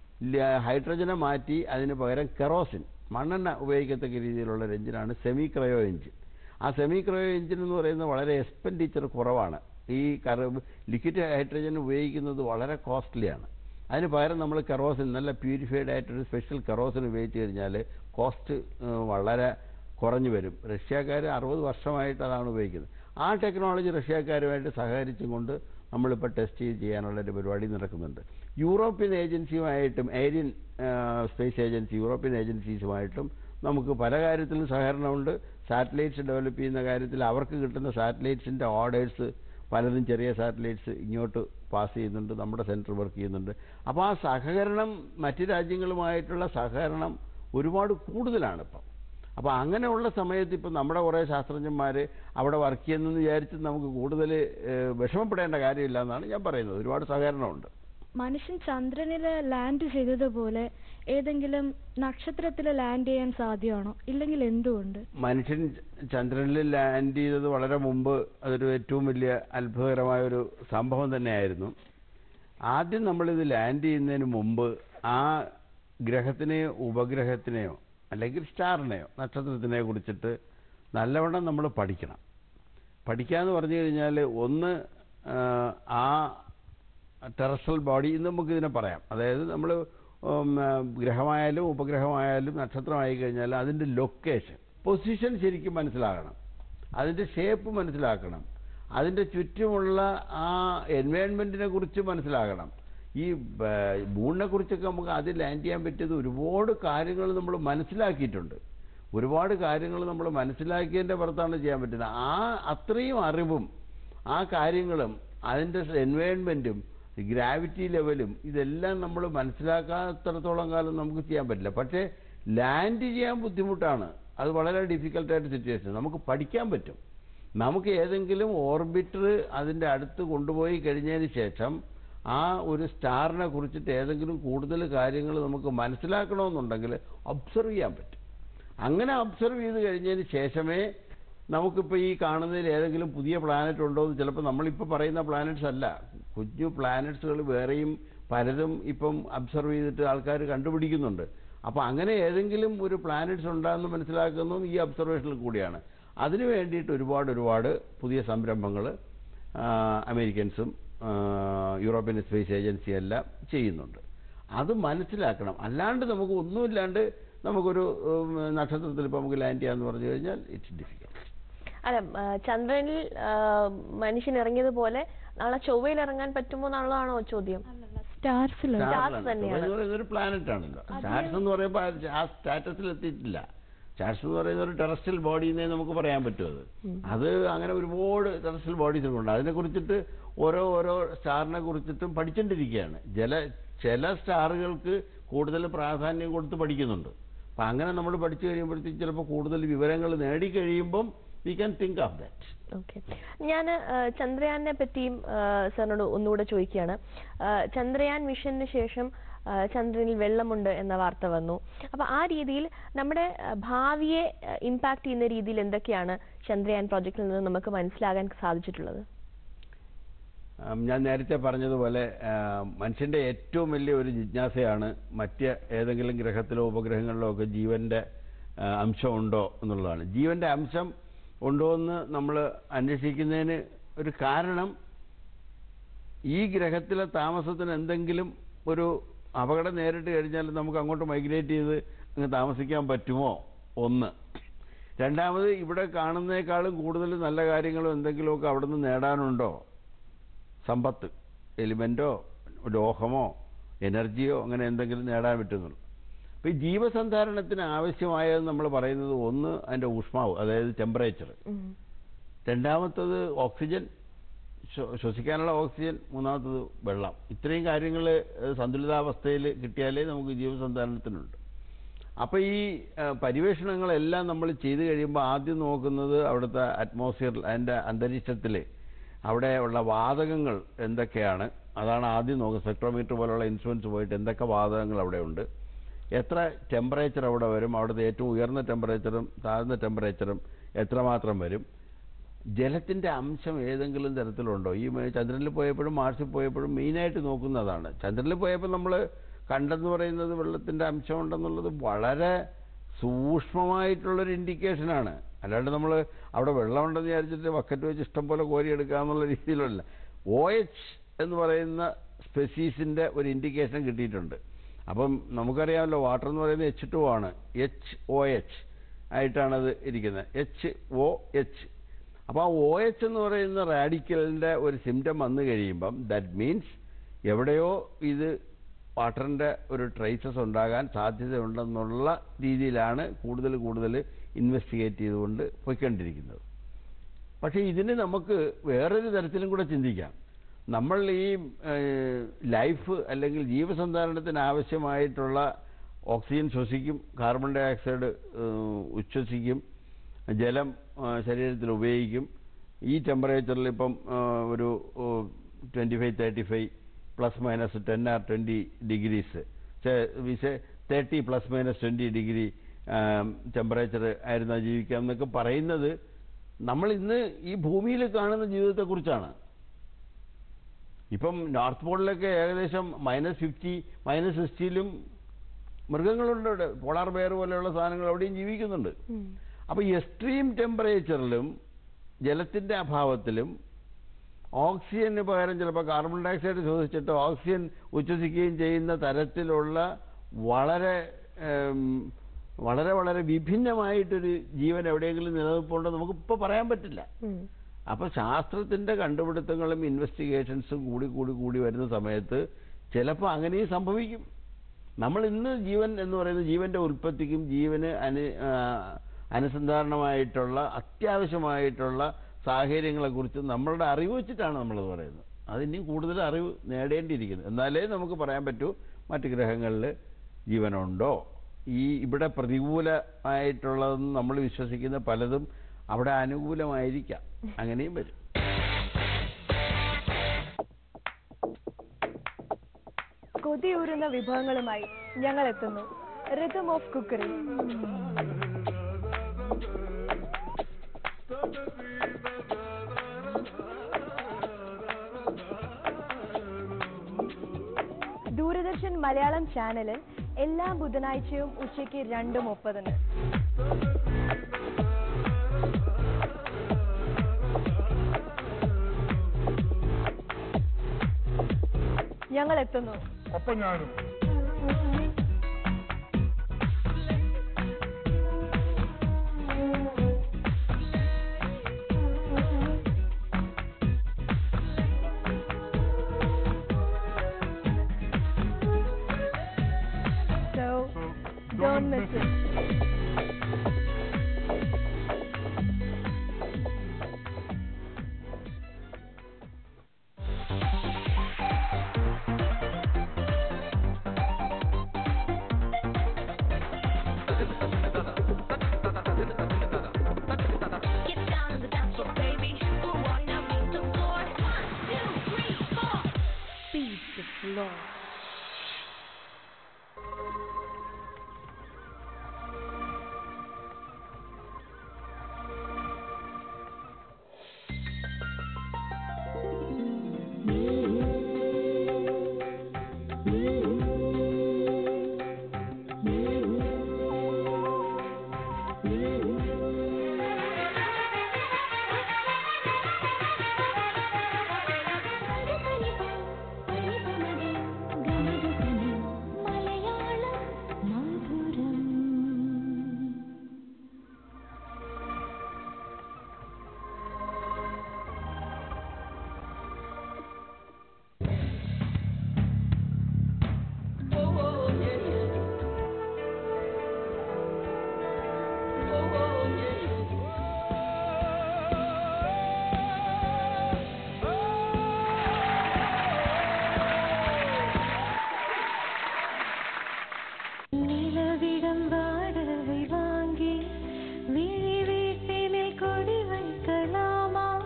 ഹൈഡ്രജനെ മാറ്റി അതിന് പകരം കെറോസിൻ, മണ്ണെണ്ണ ഉപയോഗിക്കത്തക്ക രീതിയിലുള്ള ഒരു എഞ്ചിനാണ് സെമി ക്രയോ എഞ്ചിൻ. ആ സെമി ക്രയോ എഞ്ചിൻ എന്ന് പറയുന്നത് വളരെ എക്സ്പെൻഡിച്ചർ കുറവാണ്. ഈ ലിക്വിഡ് ഹൈഡ്രജൻ ഉപയോഗിക്കുന്നത് വളരെ കോസ്റ്റ്ലിയാണ്. അതിന് പകരം നമ്മൾ കെറോസിൻ, നല്ല പ്യൂരിഫൈഡ് ആയിട്ടൊരു സ്പെഷ്യൽ കെറോസിൻ ഉപയോഗിച്ച് കഴിഞ്ഞാൽ കോസ്റ്റ് വളരെ കുറഞ്ഞു വരും. റഷ്യക്കാർ അറുപത് വർഷമായിട്ട് അതാണ് ഉപയോഗിക്കുന്നത്. ആ ടെക്നോളജി റഷ്യക്കാരുമായിട്ട് സഹകരിച്ചും കൊണ്ട് നമ്മളിപ്പോൾ ടെസ്റ്റ് ചെയ്ത് ചെയ്യാനുള്ളൊരു പരിപാടി നടക്കുന്നുണ്ട്. യൂറോപ്യൻ ഏജൻസിയുമായിട്ടും, ഏരിയൻ സ്പേസ് ഏജൻസി, യൂറോപ്യൻ ഏജൻസീസുമായിട്ടും നമുക്ക് പല കാര്യത്തിലും സഹകരണമുണ്ട്. സാറ്റലൈറ്റ്സ് ഡെവലപ്പ് ചെയ്യുന്ന കാര്യത്തിൽ അവർക്ക് കിട്ടുന്ന സാറ്റലൈറ്റ്സിൻ്റെ ഓർഡേഴ്സ് പലതും ചെറിയ സാറ്റലൈറ്റ്സ് ഇങ്ങോട്ട് പാസ് ചെയ്യുന്നുണ്ട്, നമ്മുടെ സെൻറ്റർ വർക്ക് ചെയ്യുന്നുണ്ട്. അപ്പോൾ ആ സഹകരണം, മറ്റ് രാജ്യങ്ങളുമായിട്ടുള്ള സഹകരണം ഒരുപാട് കൂടുതലാണ് ഇപ്പം. അപ്പോൾ അങ്ങനെയുള്ള സമയത്ത് ഇപ്പം നമ്മുടെ കുറേ ശാസ്ത്രജ്ഞന്മാർ അവിടെ വർക്ക് ചെയ്യുന്നതെന്ന് വിചാരിച്ച് നമുക്ക് കൂടുതൽ വിഷമപ്പെടേണ്ട കാര്യമില്ല എന്നാണ് ഞാൻ പറയുന്നത്. ഒരുപാട് സഹകരണമുണ്ട്. മനുഷ്യൻ ചന്ദ്രനിൽ ലാൻഡ് ചെയ്തതുപോലെ ഏതെങ്കിലും നക്ഷത്രത്തിൽ ലാൻഡ് ചെയ്യാൻ സാധ്യമാണോ? ഇല്ലെങ്കിൽ എന്തുകൊണ്ട്? മനുഷ്യൻ ചന്ദ്രനിൽ ലാൻഡ് ചെയ്തത് വളരെ മുമ്പ് അതൊരു ഏറ്റവും വലിയ അത്ഭുതകരമായൊരു സംഭവം തന്നെയായിരുന്നു. ആദ്യം നമ്മളിത് ലാൻഡ് ചെയ്യുന്നതിന് മുമ്പ് ആ ഗ്രഹത്തിനെയോ ഉപഗ്രഹത്തിനെയോ അല്ലെങ്കിൽ സ്റ്റാറിനെയോ നക്ഷത്രത്തിനെയോ കുറിച്ചിട്ട് നല്ലവണ്ണം നമ്മൾ പഠിക്കണം. പഠിക്കാമെന്ന് പറഞ്ഞു കഴിഞ്ഞാൽ ഒന്ന് ആ ടെറസ്ട്രൽ ബോഡി എന്ന് നമുക്കിതിനെ പറയാം. അതായത് നമ്മൾ ഗ്രഹമായാലും ഉപഗ്രഹമായാലും നക്ഷത്രമായി കഴിഞ്ഞാൽ അതിൻ്റെ ലൊക്കേഷൻ, പൊസിഷൻ ശരിക്കും മനസ്സിലാകണം. അതിൻ്റെ ഷേപ്പ് മനസ്സിലാക്കണം. അതിൻ്റെ ചുറ്റുമുള്ള ആ എൻവയോൺമെൻറ്റിനെ കുറിച്ച് മനസ്സിലാകണം. ഈ മൂണിനെ കുറിച്ചൊക്കെ നമുക്ക് ആദ്യം ലാൻഡ് ചെയ്യാൻ പറ്റിയത് ഒരുപാട് കാര്യങ്ങൾ നമ്മൾ മനസ്സിലാക്കിയിട്ടുണ്ട്. ഒരുപാട് കാര്യങ്ങൾ നമ്മൾ മനസ്സിലാക്കിയതിൻ്റെ പുറത്താണ് ചെയ്യാൻ പറ്റുന്നത്. ആ അത്രയും അറിവും ആ കാര്യങ്ങളും അതിൻ്റെ എൻവയോൺമെൻറ്റും ഗ്രാവിറ്റി ലെവലും ഇതെല്ലാം നമ്മൾ മനസ്സിലാക്കാത്തടത്തോളം കാലം നമുക്ക് ചെയ്യാൻ പറ്റില്ല. പക്ഷേ ലാൻഡ് ചെയ്യാൻ ബുദ്ധിമുട്ടാണ്. അത് വളരെ ഡിഫിക്കൽട്ടായിട്ട് സിറ്റുവേഷൻ. നമുക്ക് പഠിക്കാൻ പറ്റും. നമുക്ക് ഏതെങ്കിലും ഓർബിറ്റർ അതിൻ്റെ അടുത്ത് കൊണ്ടുപോയി കഴിഞ്ഞതിന് ശേഷം ആ ഒരു സ്റ്റാറിനെ കുറിച്ചിട്ട് ഏതെങ്കിലും കൂടുതൽ കാര്യങ്ങൾ നമുക്ക് മനസ്സിലാക്കണമെന്നുണ്ടെങ്കിൽ ഒബ്സർവ് ചെയ്യാൻ പറ്റും. അങ്ങനെ ഒബ്സർവ് ചെയ്ത് കഴിഞ്ഞതിന് ശേഷമേ നമുക്കിപ്പോൾ ഈ കാണുന്നതിൽ ഏതെങ്കിലും പുതിയ പ്ലാനറ്റ് ഉണ്ടോ എന്ന്, ചിലപ്പോൾ നമ്മളിപ്പോൾ പറയുന്ന പ്ലാനറ്റ്സ് അല്ല, കുഞ്ഞു പ്ലാനറ്റ്സുകൾ വേറെയും പലതും ഇപ്പം ഒബ്സർവ് ചെയ്തിട്ട് ആൾക്കാർ കണ്ടുപിടിക്കുന്നുണ്ട്. അപ്പോൾ അങ്ങനെ ഏതെങ്കിലും ഒരു പ്ലാനറ്റ്സ് ഉണ്ടാകുന്ന മനസ്സിലാക്കുന്നതും ഈ ഒബ്സർവേഷനിൽ കൂടിയാണ്. അതിനു വേണ്ടിയിട്ട് ഒരുപാട് ഒരുപാട് പുതിയ സംരംഭങ്ങൾ അമേരിക്കൻസും യൂറോപ്യൻ സ്പേസ് ഏജൻസി എല്ലാം ചെയ്യുന്നുണ്ട്. അത് മനസ്സിലാക്കണം. അല്ലാണ്ട് നമുക്ക് ഒന്നുമില്ലാണ്ട് നമുക്കൊരു നക്ഷത്രത്തിൽ ഇപ്പോൾ നമുക്ക് ലാൻഡ് ചെയ്യാന്ന് പറഞ്ഞു കഴിഞ്ഞാൽ ഇറ്റ്സ് ഡിഫിക്കൽട്ട്. അല്ല, ചന്ദ്രനിൽ മനുഷ്യൻ ഇറങ്ങിയതുപോലെ നാളെ ചൊവ്വയിൽ ഇറങ്ങാൻ പറ്റുമോ എന്നുള്ളതാണോ ചോദ്യം? ഒരു പ്ലാനറ്റ് ആണല്ലോ സ്റ്റാർസ് എന്ന് പറയുമ്പോൾ ആ സ്റ്റാറ്റസിൽ എത്തിയിട്ടില്ല. സ്റ്റാർസ് എന്ന് പറയുന്ന ഒരു ടെറസ്ട്രിയൽ ബോഡി എന്നേ നമുക്ക് പറയാൻ പറ്റും. അത് അത് അങ്ങനെ ഒരുപാട് ടെറസ്ട്രിയൽ ബോഡീസ് ഉണ്ട്. അതിനെ കുറിച്ചിട്ട് ഓരോ ഓരോ സ്റ്റാറിനെ കുറിച്ചിട്ടും പഠിച്ചുകൊണ്ടിരിക്കുകയാണ്. ചില ചില സ്റ്റാറുകൾക്ക് കൂടുതൽ പ്രാധാന്യം കൊടുത്ത് പഠിക്കുന്നുണ്ട്. അപ്പം അങ്ങനെ നമ്മൾ പഠിച്ചു കഴിയുമ്പോഴത്തേക്ക് ചിലപ്പോൾ കൂടുതൽ വിവരങ്ങൾ നേടിക്കഴിയുമ്പം we can think of that. Okay, ഞാൻ ചന്ദ്രയാനെ പറ്റിയും സാറിനോട് ഒന്നുകൂടെ ചോദിക്കുകയാണ്. ചന്ദ്രയാൻ മിഷന് ശേഷം ചന്ദ്രനിൽ വെള്ളമുണ്ട് എന്ന വാർത്ത വന്നു. അപ്പൊ ആ രീതിയിൽ നമ്മുടെ ഭാവിയെ ഇമ്പാക്ട് ചെയ്യുന്ന രീതിയിൽ എന്തൊക്കെയാണ് ചന്ദ്രയാൻ പ്രോജക്റ്റിൽ നിന്ന് നമുക്ക് മനസ്സിലാകാൻ സാധിച്ചിട്ടുള്ളത്? ഞാൻ നേരത്തെ പറഞ്ഞതുപോലെ മനുഷ്യന്റെ ഏറ്റവും വലിയ ഒരു ജിജ്ഞാസയാണ് മറ്റ് ഏതെങ്കിലും ഗ്രഹത്തിലോ ഉപഗ്രഹങ്ങളിലോ ഒക്കെ ജീവന്റെ അംശം ഉണ്ടോ എന്നുള്ളതാണ്. ജീവന്റെ അംശം ഉണ്ടോ എന്ന് നമ്മൾ അന്വേഷിക്കുന്നതിന് ഒരു കാരണം ഈ ഗ്രഹത്തിലെ താമസത്തിന് എന്തെങ്കിലും ഒരു അപകടം നേരിട്ട് കഴിഞ്ഞാൽ നമുക്ക് അങ്ങോട്ട് മൈഗ്രേറ്റ് ചെയ്ത് അങ്ങ് താമസിക്കാൻ പറ്റുമോ ഒന്ന്. രണ്ടാമത് ഇവിടെ കാണുന്നേക്കാളും കൂടുതൽ നല്ല കാര്യങ്ങളും എന്തെങ്കിലുമൊക്കെ അവിടെ നിന്ന് നേടാനുണ്ടോ, സമ്പത്ത്, എലിമെന്റോ ലോഹമോ എനർജിയോ അങ്ങനെ എന്തെങ്കിലും നേടാൻ പറ്റുന്നുള്ളൂ. അപ്പോൾ ഈ ജീവസന്ധാരണത്തിന് ആവശ്യമായത് നമ്മൾ പറയുന്നത് ഒന്ന് അതിൻ്റെ ഊഷ്മാവ്, അതായത് ടെമ്പറേച്ചർ. രണ്ടാമത്തത് ഓക്സിജൻ, ശ്വസിക്കാനുള്ള ഓക്സിജൻ. മൂന്നാമത്തത് വെള്ളം. ഇത്രയും കാര്യങ്ങൾ സന്തുലിതാവസ്ഥയിൽ കിട്ടിയാലേ നമുക്ക് ജീവസന്ധാരണത്തിനുണ്ട്. അപ്പോൾ ഈ പര്യവേഷണങ്ങളെല്ലാം നമ്മൾ ചെയ്തു കഴിയുമ്പോൾ ആദ്യം നോക്കുന്നത് അവിടുത്തെ അറ്റ്മോസ്ഫിയർ, അതിൻ്റെ അന്തരീക്ഷത്തിൽ അവിടെ ഉള്ള വാതകങ്ങൾ എന്തൊക്കെയാണ്, അതാണ് ആദ്യം നോക്കുന്നത്. സ്പെക്ട്രോമീറ്റർ പോലുള്ള ഇൻസ്ട്രുമെൻറ്റ്സ് പോയിട്ട് എന്തൊക്കെ വാതകങ്ങൾ അവിടെ ഉണ്ട്, എത്ര ടെമ്പറേച്ചർ അവിടെ വരും, അവിടുത്തെ ഏറ്റവും ഉയർന്ന ടെമ്പറേച്ചറും താഴ്ന്ന ടെമ്പറേച്ചറും എത്രമാത്രം വരും, ജലത്തിൻ്റെ അംശം ഏതെങ്കിലും തരത്തിലുണ്ടോ. ഈ ചന്ദ്രനിൽ പോയപ്പോഴും മാർസിൽ പോയപ്പോഴും മെയിനായിട്ട് നോക്കുന്നതാണ്. ചന്ദ്രനിൽ പോയപ്പോൾ നമ്മൾ കണ്ടെന്ന് പറയുന്നത് വെള്ളത്തിൻ്റെ അംശം ഉണ്ടെന്നുള്ളത് വളരെ സൂക്ഷ്മമായിട്ടുള്ളൊരു ഇൻഡിക്കേഷനാണ്. അല്ലാണ്ട് നമ്മൾ അവിടെ വെള്ളമുണ്ടെന്ന് വിചാരിച്ചിട്ട് ബക്കറ്റ് വെച്ച് ഇഷ്ടം പോലെ കോരിയെടുക്കുക എന്നുള്ള രീതിയിലല്ല. ഒ എച്ച് എന്ന് പറയുന്ന സ്പെസീസിൻ്റെ ഒരു ഇൻഡിക്കേഷൻ കിട്ടിയിട്ടുണ്ട്. അപ്പം നമുക്കറിയാമല്ലോ വാട്ടർ എന്ന് പറയുന്നത് എച്ച് ടു ആണ്. എച്ച് ഒ എച്ച് ആയിട്ടാണത് ഇരിക്കുന്നത്, എച്ച് ഒ എച്ച്. അപ്പോൾ ആ ഒ എച്ച് എന്ന് പറയുന്ന റാഡിക്കലിൻ്റെ ഒരു സിംറ്റം വന്നു കഴിയുമ്പം ദാറ്റ് മീൻസ് എവിടെയോ ഇത് വാട്ടറിൻ്റെ ഒരു ട്രേസസ് ഉണ്ടാകാൻ സാധ്യതയുണ്ടെന്നുള്ള രീതിയിലാണ് കൂടുതൽ കൂടുതൽ ഇൻവെസ്റ്റിഗേറ്റ് ചെയ്തുകൊണ്ട് പോയിക്കൊണ്ടിരിക്കുന്നത്. പക്ഷേ ഇതിന് നമുക്ക് വേറൊരു തരത്തിലും കൂടെ ചിന്തിക്കാം. നമ്മൾ ഈ ലൈഫ് അല്ലെങ്കിൽ ജീവസന്ധാരണത്തിന് ആവശ്യമായിട്ടുള്ള ഓക്സിജൻ ശ്വസിക്കും, കാർബൺ ഡൈ ഓക്സൈഡ് ഉച്ഛ്വസിക്കും, ജലം ശരീരത്തിൽ ഉപയോഗിക്കും. ഈ ടെമ്പറേച്ചറിൽ ഇപ്പം ഒരു twenty five thirty five plus minus ten or twenty degrees വിസെ thirty plus minus twenty degree temperature ആയിരുന്നാൽ ജീവിക്കാം എന്നൊക്കെ പറയുന്നത് നമ്മൾ ഇന്ന് ഈ ഭൂമിയിൽ കാണുന്ന ജീവിതത്തെക്കുറിച്ചാണ്. ഇപ്പം നോർത്ത് പോളിലൊക്കെ ഏകദേശം മൈനസ് ഫിഫ്റ്റി മൈനസ് സിക്സ്റ്റിയിലും മൃഗങ്ങളുണ്ട്. അവിടെ പോളാർ ബെയർ പോലെയുള്ള സാധനങ്ങൾ അവിടെയും ജീവിക്കുന്നുണ്ട്. അപ്പോൾ എക്സ്ട്രീം ടെമ്പറേച്ചറിലും ജലത്തിൻ്റെ അഭാവത്തിലും ഓക്സിജന് പകരം ചിലപ്പോൾ കാർബൺ ഡൈ ഓക്സൈഡ് ശ്വസിച്ചിട്ട് ഓക്സിജൻ ഉച്ഛ്വസിക്കുകയും ചെയ്യുന്ന തരത്തിലുള്ള വളരെ വളരെ വളരെ വിഭിന്നമായിട്ടൊരു ജീവൻ എവിടെയെങ്കിലും നിലനിൽപ്പുണ്ടോ നമുക്കിപ്പോൾ പറയാൻ പറ്റില്ല. അപ്പോൾ ശാസ്ത്രത്തിൻ്റെ കണ്ടുപിടുത്തങ്ങളും ഇൻവെസ്റ്റിഗേഷൻസും കൂടി കൂടി കൂടി വരുന്ന സമയത്ത് ചിലപ്പോൾ അങ്ങനെയും സംഭവിക്കും. നമ്മൾ ഇന്ന് ജീവൻ എന്ന് പറയുന്നത് ജീവൻ്റെ ഉൽപ്പത്തിക്കും ജീവന് അനു അനുസന്ധാരണമായിട്ടുള്ള അത്യാവശ്യമായിട്ടുള്ള സാഹചര്യങ്ങളെക്കുറിച്ച് നമ്മളുടെ അറിവ് വെച്ചിട്ടാണ് നമ്മളത് പറയുന്നത്. അതിനും കൂടുതൽ അറിവ് നേടേണ്ടിയിരിക്കുന്നു. എന്നാലേ നമുക്ക് പറയാൻ പറ്റൂ മറ്റ് ഗ്രഹങ്ങളിൽ ജീവനുണ്ടോ. ഈ ഇവിടെ പ്രതികൂലമായിട്ടുള്ളതെന്ന് നമ്മൾ വിശ്വസിക്കുന്ന പലതും അവിടെ അനുകൂലമായിരിക്കാം, അങ്ങനെയും വരും. കൊതിയൂറുന്ന വിഭവങ്ങളുമായി ഞങ്ങൾ എത്തുന്നു rhythm of cookery. Doordarshan Malayalam ചാനലിൽ എല്ലാ ബുധനാഴ്ചയും ഉച്ചയ്ക്ക് രണ്ട് മുപ്പതിന്. ഞങ്ങൾ എത്തുന്നു. ഒപ്പം ഞാനും.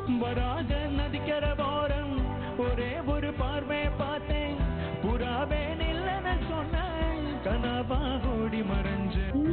வராக நதிக்கரவோரம் ஒரே ஒரு பார்வை பார்த்தேன் புறாவே நில்லன சொன்னேன் கனவா ஓடி மறைஞ்ச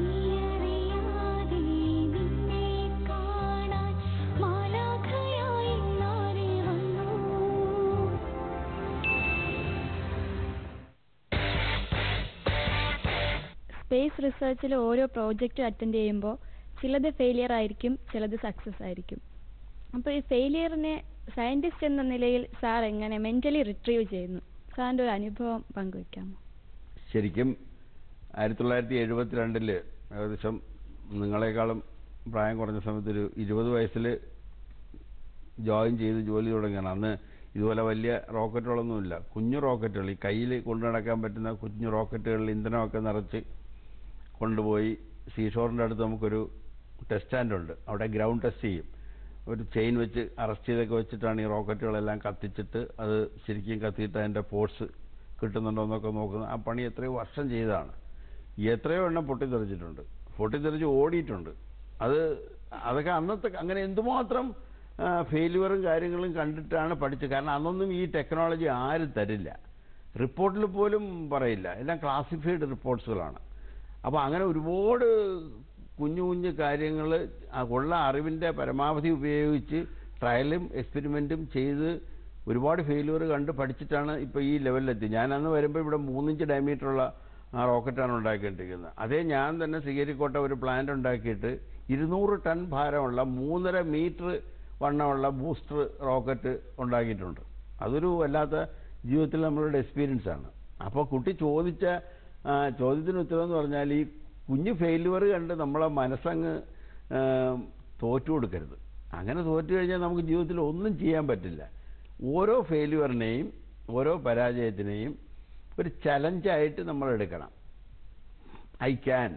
സ്പേസ് റിസർച്ചിൽ ഓരോ പ്രോജക്റ്റ് അറ്റൻഡ് ചെയ്യുമ്പോൾ ചിലത് ഫെയിലിയർ ആയിരിക്കും, ചിലത് സക്സസ് ആയിരിക്കും. അപ്പോൾ ഈ ഫെയിലിയറിനെ സയന്റിസ്റ്റ് എന്ന നിലയിൽ സാർ എങ്ങനെ മെന്റലി റിട്രീവ് ചെയ്യുന്നു? സാറിൻ്റെ ഒരു അനുഭവം പങ്കുവയ്ക്കാമോ? ശരിക്കും ആയിരത്തി തൊള്ളായിരത്തി എഴുപത്തിരണ്ടില് ഏകദേശം നിങ്ങളെക്കാളും പ്രായം കുറഞ്ഞ സമയത്ത് ഒരു ഇരുപത് വയസ്സിൽ ജോയിൻ ചെയ്ത് ജോലി തുടങ്ങിയാണ്. അന്ന് ഇതുപോലെ വലിയ റോക്കറ്റുകളൊന്നുമില്ല, കുഞ്ഞു റോക്കറ്റുകൾ, ഈ കയ്യിൽ കൊണ്ടു നടക്കാൻ പറ്റുന്ന കുഞ്ഞു റോക്കറ്റുകളിൽ ഇന്ധനമൊക്കെ നിറച്ച് കൊണ്ടുപോയി സീഷോറിൻ്റെ അടുത്ത് നമുക്കൊരു ടെസ്റ്റ് സ്റ്റാൻഡുണ്ട്, അവിടെ ഗ്രൗണ്ട് ടെസ്റ്റ് ചെയ്യും. ഒരു ചെയിൻ വെച്ച് അറസ്റ്റ് ചെയ്തൊക്കെ വെച്ചിട്ടാണ് ഈ റോക്കറ്റുകളെല്ലാം കത്തിച്ചിട്ട് അത് ശരിക്കും കത്തിയിട്ട് അതിൻ്റെ ഫോഴ്സ് കിട്ടുന്നുണ്ടോ എന്നൊക്കെ നോക്കുന്നത്. ആ പണി എത്രയോ വർഷം ചെയ്തതാണ്. എത്രയോ എണ്ണം പൊട്ടിത്തെറിച്ചിട്ടുണ്ട്, പൊട്ടിത്തെറിച്ച് ഓടിയിട്ടുണ്ട്. അത് അതൊക്കെ അന്നത്തെ അങ്ങനെ എന്തുമാത്രം ഫെയിലുവറും കാര്യങ്ങളും കണ്ടിട്ടാണ് പഠിച്ചത്. കാരണം അന്നൊന്നും ഈ ടെക്നോളജി ആരും തരില്ല, റിപ്പോർട്ടിൽ പോലും പറയില്ല, എല്ലാം ക്ലാസിഫൈഡ് റിപ്പോർട്ട്സുകളാണ്. അപ്പോൾ അങ്ങനെ ഒരുപാട് കുഞ്ഞു കുഞ്ഞു കാര്യങ്ങൾ ഉള്ള അറിവിൻ്റെ പരമാവധി ഉപയോഗിച്ച് ട്രയലും എക്സ്പെരിമെൻറ്റും ചെയ്ത് ഒരുപാട് ഫെയിലുവർ കണ്ട് പഠിച്ചിട്ടാണ് ഇപ്പോൾ ഈ ലെവലിലെത്തി. ഞാൻ അന്ന് വരുമ്പോൾ ഇവിടെ മൂന്നിഞ്ച് ഡയമീറ്ററുള്ള ആ റോക്കറ്റാണ് ഉണ്ടാക്കിയിട്ടിരിക്കുന്നത്. അതേ ഞാൻ തന്നെ ശ്രീഹരിക്കോട്ട ഒരു പ്ലാന്റ് ഉണ്ടാക്കിയിട്ട് ഇരുന്നൂറ് ടൺ ഭാരമുള്ള മൂന്നര മീറ്റർ വണ്ണമുള്ള ബൂസ്റ്റർ റോക്കറ്റ് ഉണ്ടാക്കിയിട്ടുണ്ട്. അതൊരു വല്ലാത്ത ജീവിതത്തിൽ നമ്മളുടെ എക്സ്പീരിയൻസ് ആണ്. അപ്പോൾ കുട്ടി ചോദിച്ച ചോദ്യത്തിന് ഉത്തരം എന്ന് പറഞ്ഞാൽ ഈ കുഞ്ഞു ഫെയിലുവർ കണ്ട് നമ്മളെ മനസ്സങ്ങ് തോറ്റു കൊടുക്കരുത്. അങ്ങനെ തോറ്റു കഴിഞ്ഞാൽ നമുക്ക് ജീവിതത്തിൽ ഒന്നും ചെയ്യാൻ പറ്റില്ല. ഓരോ ഫെയിലുവറിനെയും ഓരോ പരാജയത്തിനെയും ഒരു ചലഞ്ചായിട്ട് നമ്മൾ എടുക്കണം. ഐ ക്യാൻ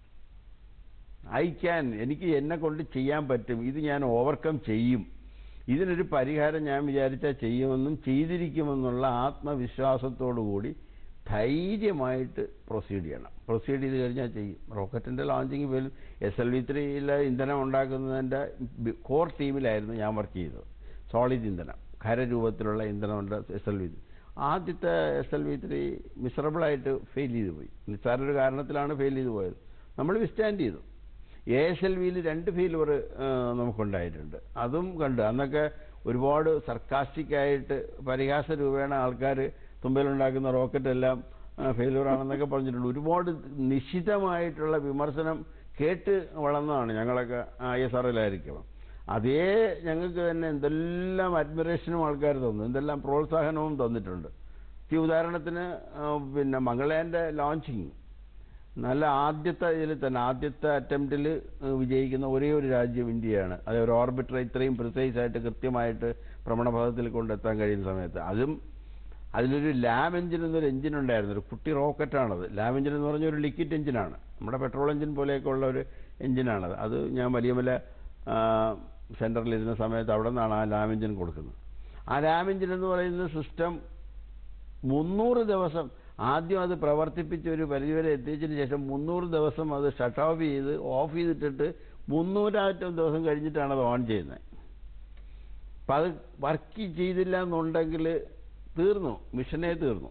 ഐ ക്യാൻ എനിക്ക് എന്നെ കൊണ്ട് ചെയ്യാൻ പറ്റും, ഇത് ഞാൻ ഓവർകം ചെയ്യും, ഇതിനൊരു പരിഹാരം ഞാൻ വിചാരിച്ചാൽ ചെയ്യുമെന്നും ചെയ്തിരിക്കുമെന്നുള്ള ആത്മവിശ്വാസത്തോടു കൂടി ധൈര്യമായിട്ട് പ്രൊസീഡ് ചെയ്യണം. പ്രൊസീഡ് ചെയ്ത് കഴിഞ്ഞാൽ ചെയ്യും. റോക്കറ്റിൻ്റെ ലോഞ്ചിങ് പോലും എസ് എൽ വി ത്രീയിലെ ഇന്ധനം ഉണ്ടാക്കുന്നതിൻ്റെ കോർ ടീമിലായിരുന്നു ഞാൻ വർക്ക് ചെയ്തത്. സോളിഡ് ഇന്ധനം, ഖരരൂപത്തിലുള്ള ഇന്ധനമുണ്ട് എസ് എൽ വി ത്രീ. ആദ്യത്തെ എസ് എൽ വി ത്രീ മിസറബിളായിട്ട് ഫെയിൽ ചെയ്തു പോയി. നിസ്സാരൊരു കാരണത്തിലാണ് ഫെയിൽ ചെയ്തു പോയത്. നമ്മൾ വിസ്റ്റാൻഡ് ചെയ്തു. എ എസ് എൽ വിയിൽ രണ്ട് ഫെയിലുവർ നമുക്കുണ്ടായിട്ടുണ്ട്. അതും കണ്ട് അന്നൊക്കെ ഒരുപാട് സർക്കാസ്റ്റിക്കായിട്ട് പരിഹാസ രൂപേണ ആൾക്കാർ തുമ്പയിലുണ്ടാക്കുന്ന റോക്കറ്റെല്ലാം ഫെയിലുവറാണെന്നൊക്കെ പറഞ്ഞിട്ടുണ്ട്. ഒരുപാട് നിശ്ചിതമായിട്ടുള്ള വിമർശനം കേട്ട് വളർന്നതാണ് ഞങ്ങളൊക്കെ ഐ എസ് ആറിലായിരിക്കണം. അതേ ഞങ്ങൾക്ക് തന്നെ എന്തെല്ലാം അഡ്മിറേഷനും ആൾക്കാർ തന്നു, എന്തെല്ലാം പ്രോത്സാഹനവും തന്നിട്ടുണ്ട്. ഈ ഉദാഹരണത്തിന് പിന്നെ മംഗളയാൻ്റെ ലോഞ്ചിങ് നല്ല ആദ്യത്തെ ഇതിൽ തന്നെ ആദ്യത്തെ അറ്റംപ്റ്റിൽ വിജയിക്കുന്ന ഒരേ ഒരു രാജ്യം ഇന്ത്യയാണ്. അത് ഒരു ഓർബിറ്റർ ഇത്രയും പ്രിസൈസ് ആയിട്ട് കൃത്യമായിട്ട് ഭ്രമണപഥത്തിൽ കൊണ്ടെത്താൻ കഴിയുന്ന സമയത്ത്. അതും അതിലൊരു ലാം എഞ്ചിൻ എന്നൊരു എഞ്ചിൻ ഉണ്ടായിരുന്നു, ഒരു കുട്ടി റോക്കറ്റാണത്. ലാം എഞ്ചിൻ എന്ന് പറഞ്ഞ ഒരു ലിക്വിഡ് എഞ്ചിനാണ്, നമ്മുടെ പെട്രോൾ എഞ്ചിൻ പോലെയൊക്കെ ഉള്ള ഒരു എഞ്ചിനാണത്. അത് ഞാൻ വലിയ വലിയ സെൻറ്ററിലിരുന്ന സമയത്ത് അവിടെ നിന്നാണ് ആ ലാം എഞ്ചിൻ കൊടുക്കുന്നത്. ആ ലാം എഞ്ചിൻ എന്ന് പറയുന്ന സിസ്റ്റം മുന്നൂറ് ദിവസം ആദ്യം അത് പ്രവർത്തിപ്പിച്ച് ഒരു പരിധിവരെ എത്തിച്ചതിന് ശേഷം മുന്നൂറ് ദിവസം അത് ഷട്ട് ഓഫ് ചെയ്ത് ഓഫ് ചെയ്തിട്ടിട്ട് മുന്നൂറാറ്റം ദിവസം കഴിഞ്ഞിട്ടാണ് അത് ഓൺ ചെയ്യുന്നത്. അപ്പം അത് വർക്ക് ചെയ്തില്ല എന്നുണ്ടെങ്കിൽ തീർന്നു, മിഷനേ തീർന്നു.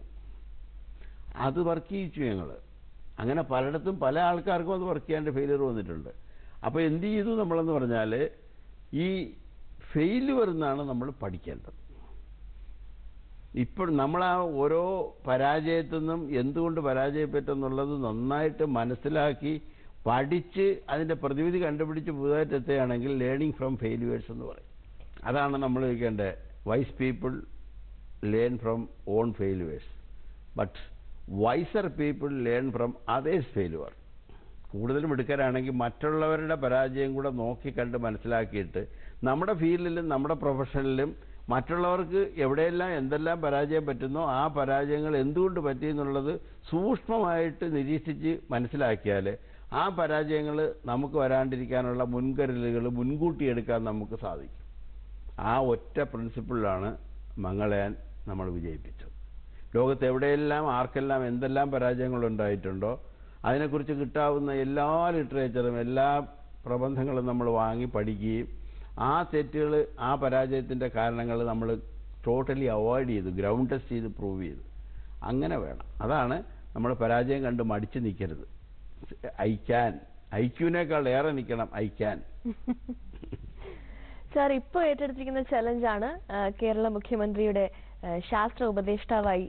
അത് വർക്ക് ചെയ്യിച്ചു ഞങ്ങൾ. അങ്ങനെ പലയിടത്തും പല ആൾക്കാർക്കും അത് വർക്ക് ചെയ്യാണ്ട് ഫെയിലിയർ വന്നിട്ടുണ്ട്. അപ്പോൾ എന്ത് ചെയ്തു നമ്മളെന്ന് പറഞ്ഞാൽ ഈ ഫെയിലുവർ എന്നാണ് നമ്മൾ പഠിക്കേണ്ടത്. ഇപ്പോൾ നമ്മൾ ആ ഓരോ പരാജയത്തിൽ നിന്നും എന്തുകൊണ്ട് പരാജയപ്പെട്ടെന്നുള്ളത് നന്നായിട്ട് മനസ്സിലാക്കി പഠിച്ച് അതിൻ്റെ പ്രതിവിധി കണ്ടുപിടിച്ച് പുതുതായിട്ട് എത്തുകയാണെങ്കിൽ ലേണിംഗ് ഫ്രം ഫെയിലുവേഴ്സ് എന്ന് പറയും. അതാണ് നമ്മൾ ചോദിക്കേണ്ടത്. Wise people learn from own failures, but wiser people learn from others failure. കൂടുതലും എടുക്കാനാണെങ്കിൽ മറ്റുള്ളവരുടെ പരാജയം കൂടെ നോക്കി കണ്ട് മനസ്സിലാക്കിയിട്ട് നമ്മുടെ ഫീൽഡിലും നമ്മുടെ പ്രൊഫഷനിലും മറ്റുള്ളവർക്ക് എവിടെയെല്ലാം എന്തെല്ലാം പരാജയം പറ്റുന്നോ ആ പരാജയങ്ങൾ എന്തുകൊണ്ട് പറ്റിയെന്നുള്ളത് സൂക്ഷ്മമായിട്ട് നിരീക്ഷിച്ച് മനസ്സിലാക്കിയാൽ ആ പരാജയങ്ങൾ നമുക്ക് വരാണ്ടിരിക്കാനുള്ള മുൻകരുതലുകൾ മുൻകൂട്ടി എടുക്കാൻ നമുക്ക് സാധിക്കും. ആ ഒറ്റ പ്രിൻസിപ്പിളിലാണ് മംഗളയാൻ നമ്മൾ വിജയിപ്പിച്ചത്. ലോകത്ത് എവിടെയെല്ലാം ആർക്കെല്ലാം എന്തെല്ലാം പരാജയങ്ങളുണ്ടായിട്ടുണ്ടോ അതിനെക്കുറിച്ച് കിട്ടാവുന്ന എല്ലാ ലിറ്ററേച്ചറും എല്ലാ പ്രബന്ധങ്ങളും നമ്മൾ വാങ്ങി പഠിക്കുകയും ആ തെറ്റുകൾ, ആ പരാജയത്തിൻ്റെ കാരണങ്ങൾ നമ്മൾ ടോട്ടലി അവോയ്ഡ് ചെയ്തു, ഗ്രൗണ്ട് ടെസ്റ്റ് ചെയ്ത് പ്രൂവ് ചെയ്തു. അങ്ങനെ വേണം. അതാണ് നമ്മൾ പരാജയം കണ്ട് മടിച്ച് നിൽക്കരുത്. ഐ ക്യാൻ, ഐ ക്യൂവിനേക്കാൾ ഏറെ നിൽക്കണം ഐ ക്യാൻ. സാർ ഇപ്പോൾ ഏറ്റെടുത്തിരിക്കുന്ന ചലഞ്ചാണ് കേരള മുഖ്യമന്ത്രിയുടെ ശാസ്ത്ര ഉപദേഷ്ടാവായി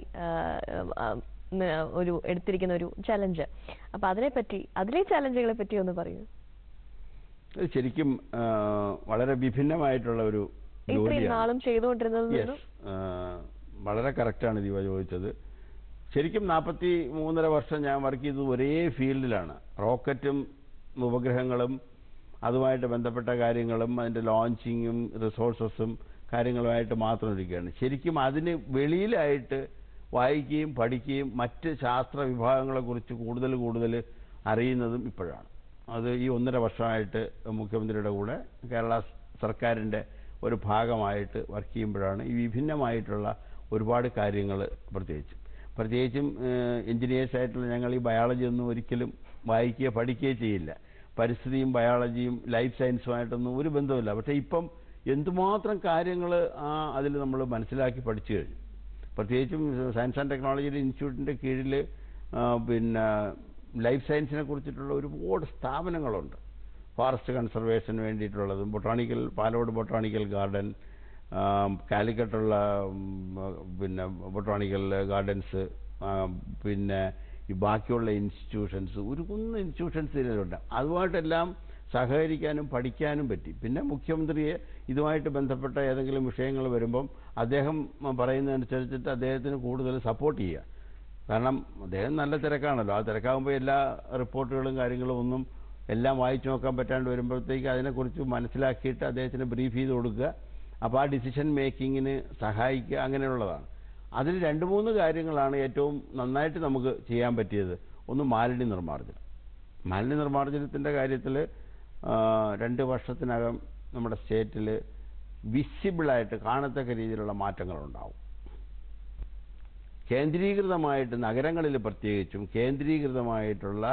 ഒരു എടുത്തിരിക്കുന്ന ഒരു ചലഞ്ച്. അപ്പൊ അതിനെപ്പറ്റി, അതിലെ ചലഞ്ചുകളെ പറ്റി ഒന്ന് പറയൂ. ശരിക്കും വളരെ വിഭിന്നമായിട്ടുള്ള ഒരു നാളും ചെയ്തുകൊണ്ടിരുന്നത് വളരെ കറക്റ്റാണ് ദിവ ചോദിച്ചത്. ശരിക്കും നാൽപ്പത്തി മൂന്നര വർഷം ഞാൻ വർക്ക് ചെയ്തത് ഒരേ ഫീൽഡിലാണ്. റോക്കറ്റും ഉപഗ്രഹങ്ങളും അതുമായിട്ട് ബന്ധപ്പെട്ട കാര്യങ്ങളും അതിൻ്റെ ലോഞ്ചിങ്ങും റിസോഴ്സസും കാര്യങ്ങളുമായിട്ട് മാത്രം ഇരിക്കുകയാണ്. ശരിക്കും അതിന് വെളിയിലായിട്ട് വായിക്കുകയും പഠിക്കുകയും മറ്റ് ശാസ്ത്ര വിഭാഗങ്ങളെക്കുറിച്ച് കൂടുതൽ കൂടുതൽ അറിയുന്നതും ഇപ്പോഴാണ്. അത് ഈ ഒന്നര വർഷമായിട്ട് മുഖ്യമന്ത്രിയുടെ കൂടെ കേരള സർക്കാരിൻ്റെ ഒരു ഭാഗമായിട്ട് വർക്ക് ചെയ്യുമ്പോഴാണ് ഈ വിഭിന്നമായിട്ടുള്ള ഒരുപാട് കാര്യങ്ങൾ, പ്രത്യേകിച്ചും പ്രത്യേകിച്ചും എൻജിനീയേഴ്സായിട്ടുള്ള ഞങ്ങൾ ഈ ബയോളജി ഒന്നും ഒരിക്കലും വായിക്കുകയോ പഠിക്കുകയോ ചെയ്യില്ല. പരിസ്ഥിതിയും ബയോളജിയും ലൈഫ് സയൻസുമായിട്ടൊന്നും ഒരു ബന്ധമില്ല. പക്ഷേ ഇപ്പം എന്തുമാത്രം കാര്യങ്ങൾ ആ അതിൽ നമ്മൾ മനസ്സിലാക്കി പഠിച്ചു കഴിഞ്ഞു. പ്രത്യേകിച്ചും സയൻസ് ആൻഡ് ടെക്നോളജി ഇൻസ്റ്റിറ്റ്യൂട്ടിൻ്റെ കീഴിൽ പിന്നെ ലൈഫ് സയൻസിനെ കുറിച്ചിട്ടുള്ള ഒരുപാട് സ്ഥാപനങ്ങളുണ്ട്. ഫോറസ്റ്റ് കൺസർവേഷന് വേണ്ടിയിട്ടുള്ളതും, ബൊട്ടാണിക്കൽ പാലോട് ബൊട്ടാണിക്കൽ ഗാർഡൻ, കാലിക്കട്ടുള്ള പിന്നെ ബൊട്ടാണിക്കൽ ഗാർഡൻസ്, പിന്നെ ഈ ബാക്കിയുള്ള ഇൻസ്റ്റിറ്റ്യൂഷൻസ്, ഒരു കുന്ന് ഇൻസ്റ്റിറ്റ്യൂഷൻസ് ഇതിലുണ്ട്. അതുമായിട്ടെല്ലാം സഹകരിക്കാനും പഠിക്കാനും പറ്റി. പിന്നെ മുഖ്യമന്ത്രിയെ ഇതുമായിട്ട് ബന്ധപ്പെട്ട ഏതെങ്കിലും വിഷയങ്ങൾ വരുമ്പം അദ്ദേഹം പറയുന്നതനുസരിച്ചിട്ട് അദ്ദേഹത്തിന് കൂടുതൽ സപ്പോർട്ട് ചെയ്യുക. കാരണം അദ്ദേഹം നല്ല തിരക്കാണല്ലോ. ആ തിരക്കാകുമ്പോൾ എല്ലാ റിപ്പോർട്ടുകളും കാര്യങ്ങളും ഒന്നും എല്ലാം വായിച്ചു നോക്കാൻ പറ്റാണ്ട് വരുമ്പോഴത്തേക്ക് അതിനെക്കുറിച്ച് മനസ്സിലാക്കിയിട്ട് അദ്ദേഹത്തിന് ബ്രീഫ് ചെയ്ത് കൊടുക്കുക. അപ്പോൾ ആ ഡിസിഷൻ മേക്കിങ്ങിന് സഹായിക്കുക, അങ്ങനെയുള്ളതാണ്. അതിൽ രണ്ട് മൂന്ന് കാര്യങ്ങളാണ് ഏറ്റവും നന്നായിട്ട് നമുക്ക് ചെയ്യാൻ പറ്റിയത്. ഒന്ന് മാലിന്യ നിർമ്മാർജ്ജനം. മാലിന്യ നിർമ്മാർജ്ജനത്തിൻ്റെ കാര്യത്തിൽ രണ്ട് വർഷത്തിനകം നമ്മുടെ സ്റ്റേറ്റിൽ വിസിബിളായിട്ട് കാണത്തക്ക രീതിയിലുള്ള മാറ്റങ്ങളുണ്ടാവും. കേന്ദ്രീകൃതമായിട്ട് നഗരങ്ങളിൽ പ്രത്യേകിച്ചും കേന്ദ്രീകൃതമായിട്ടുള്ള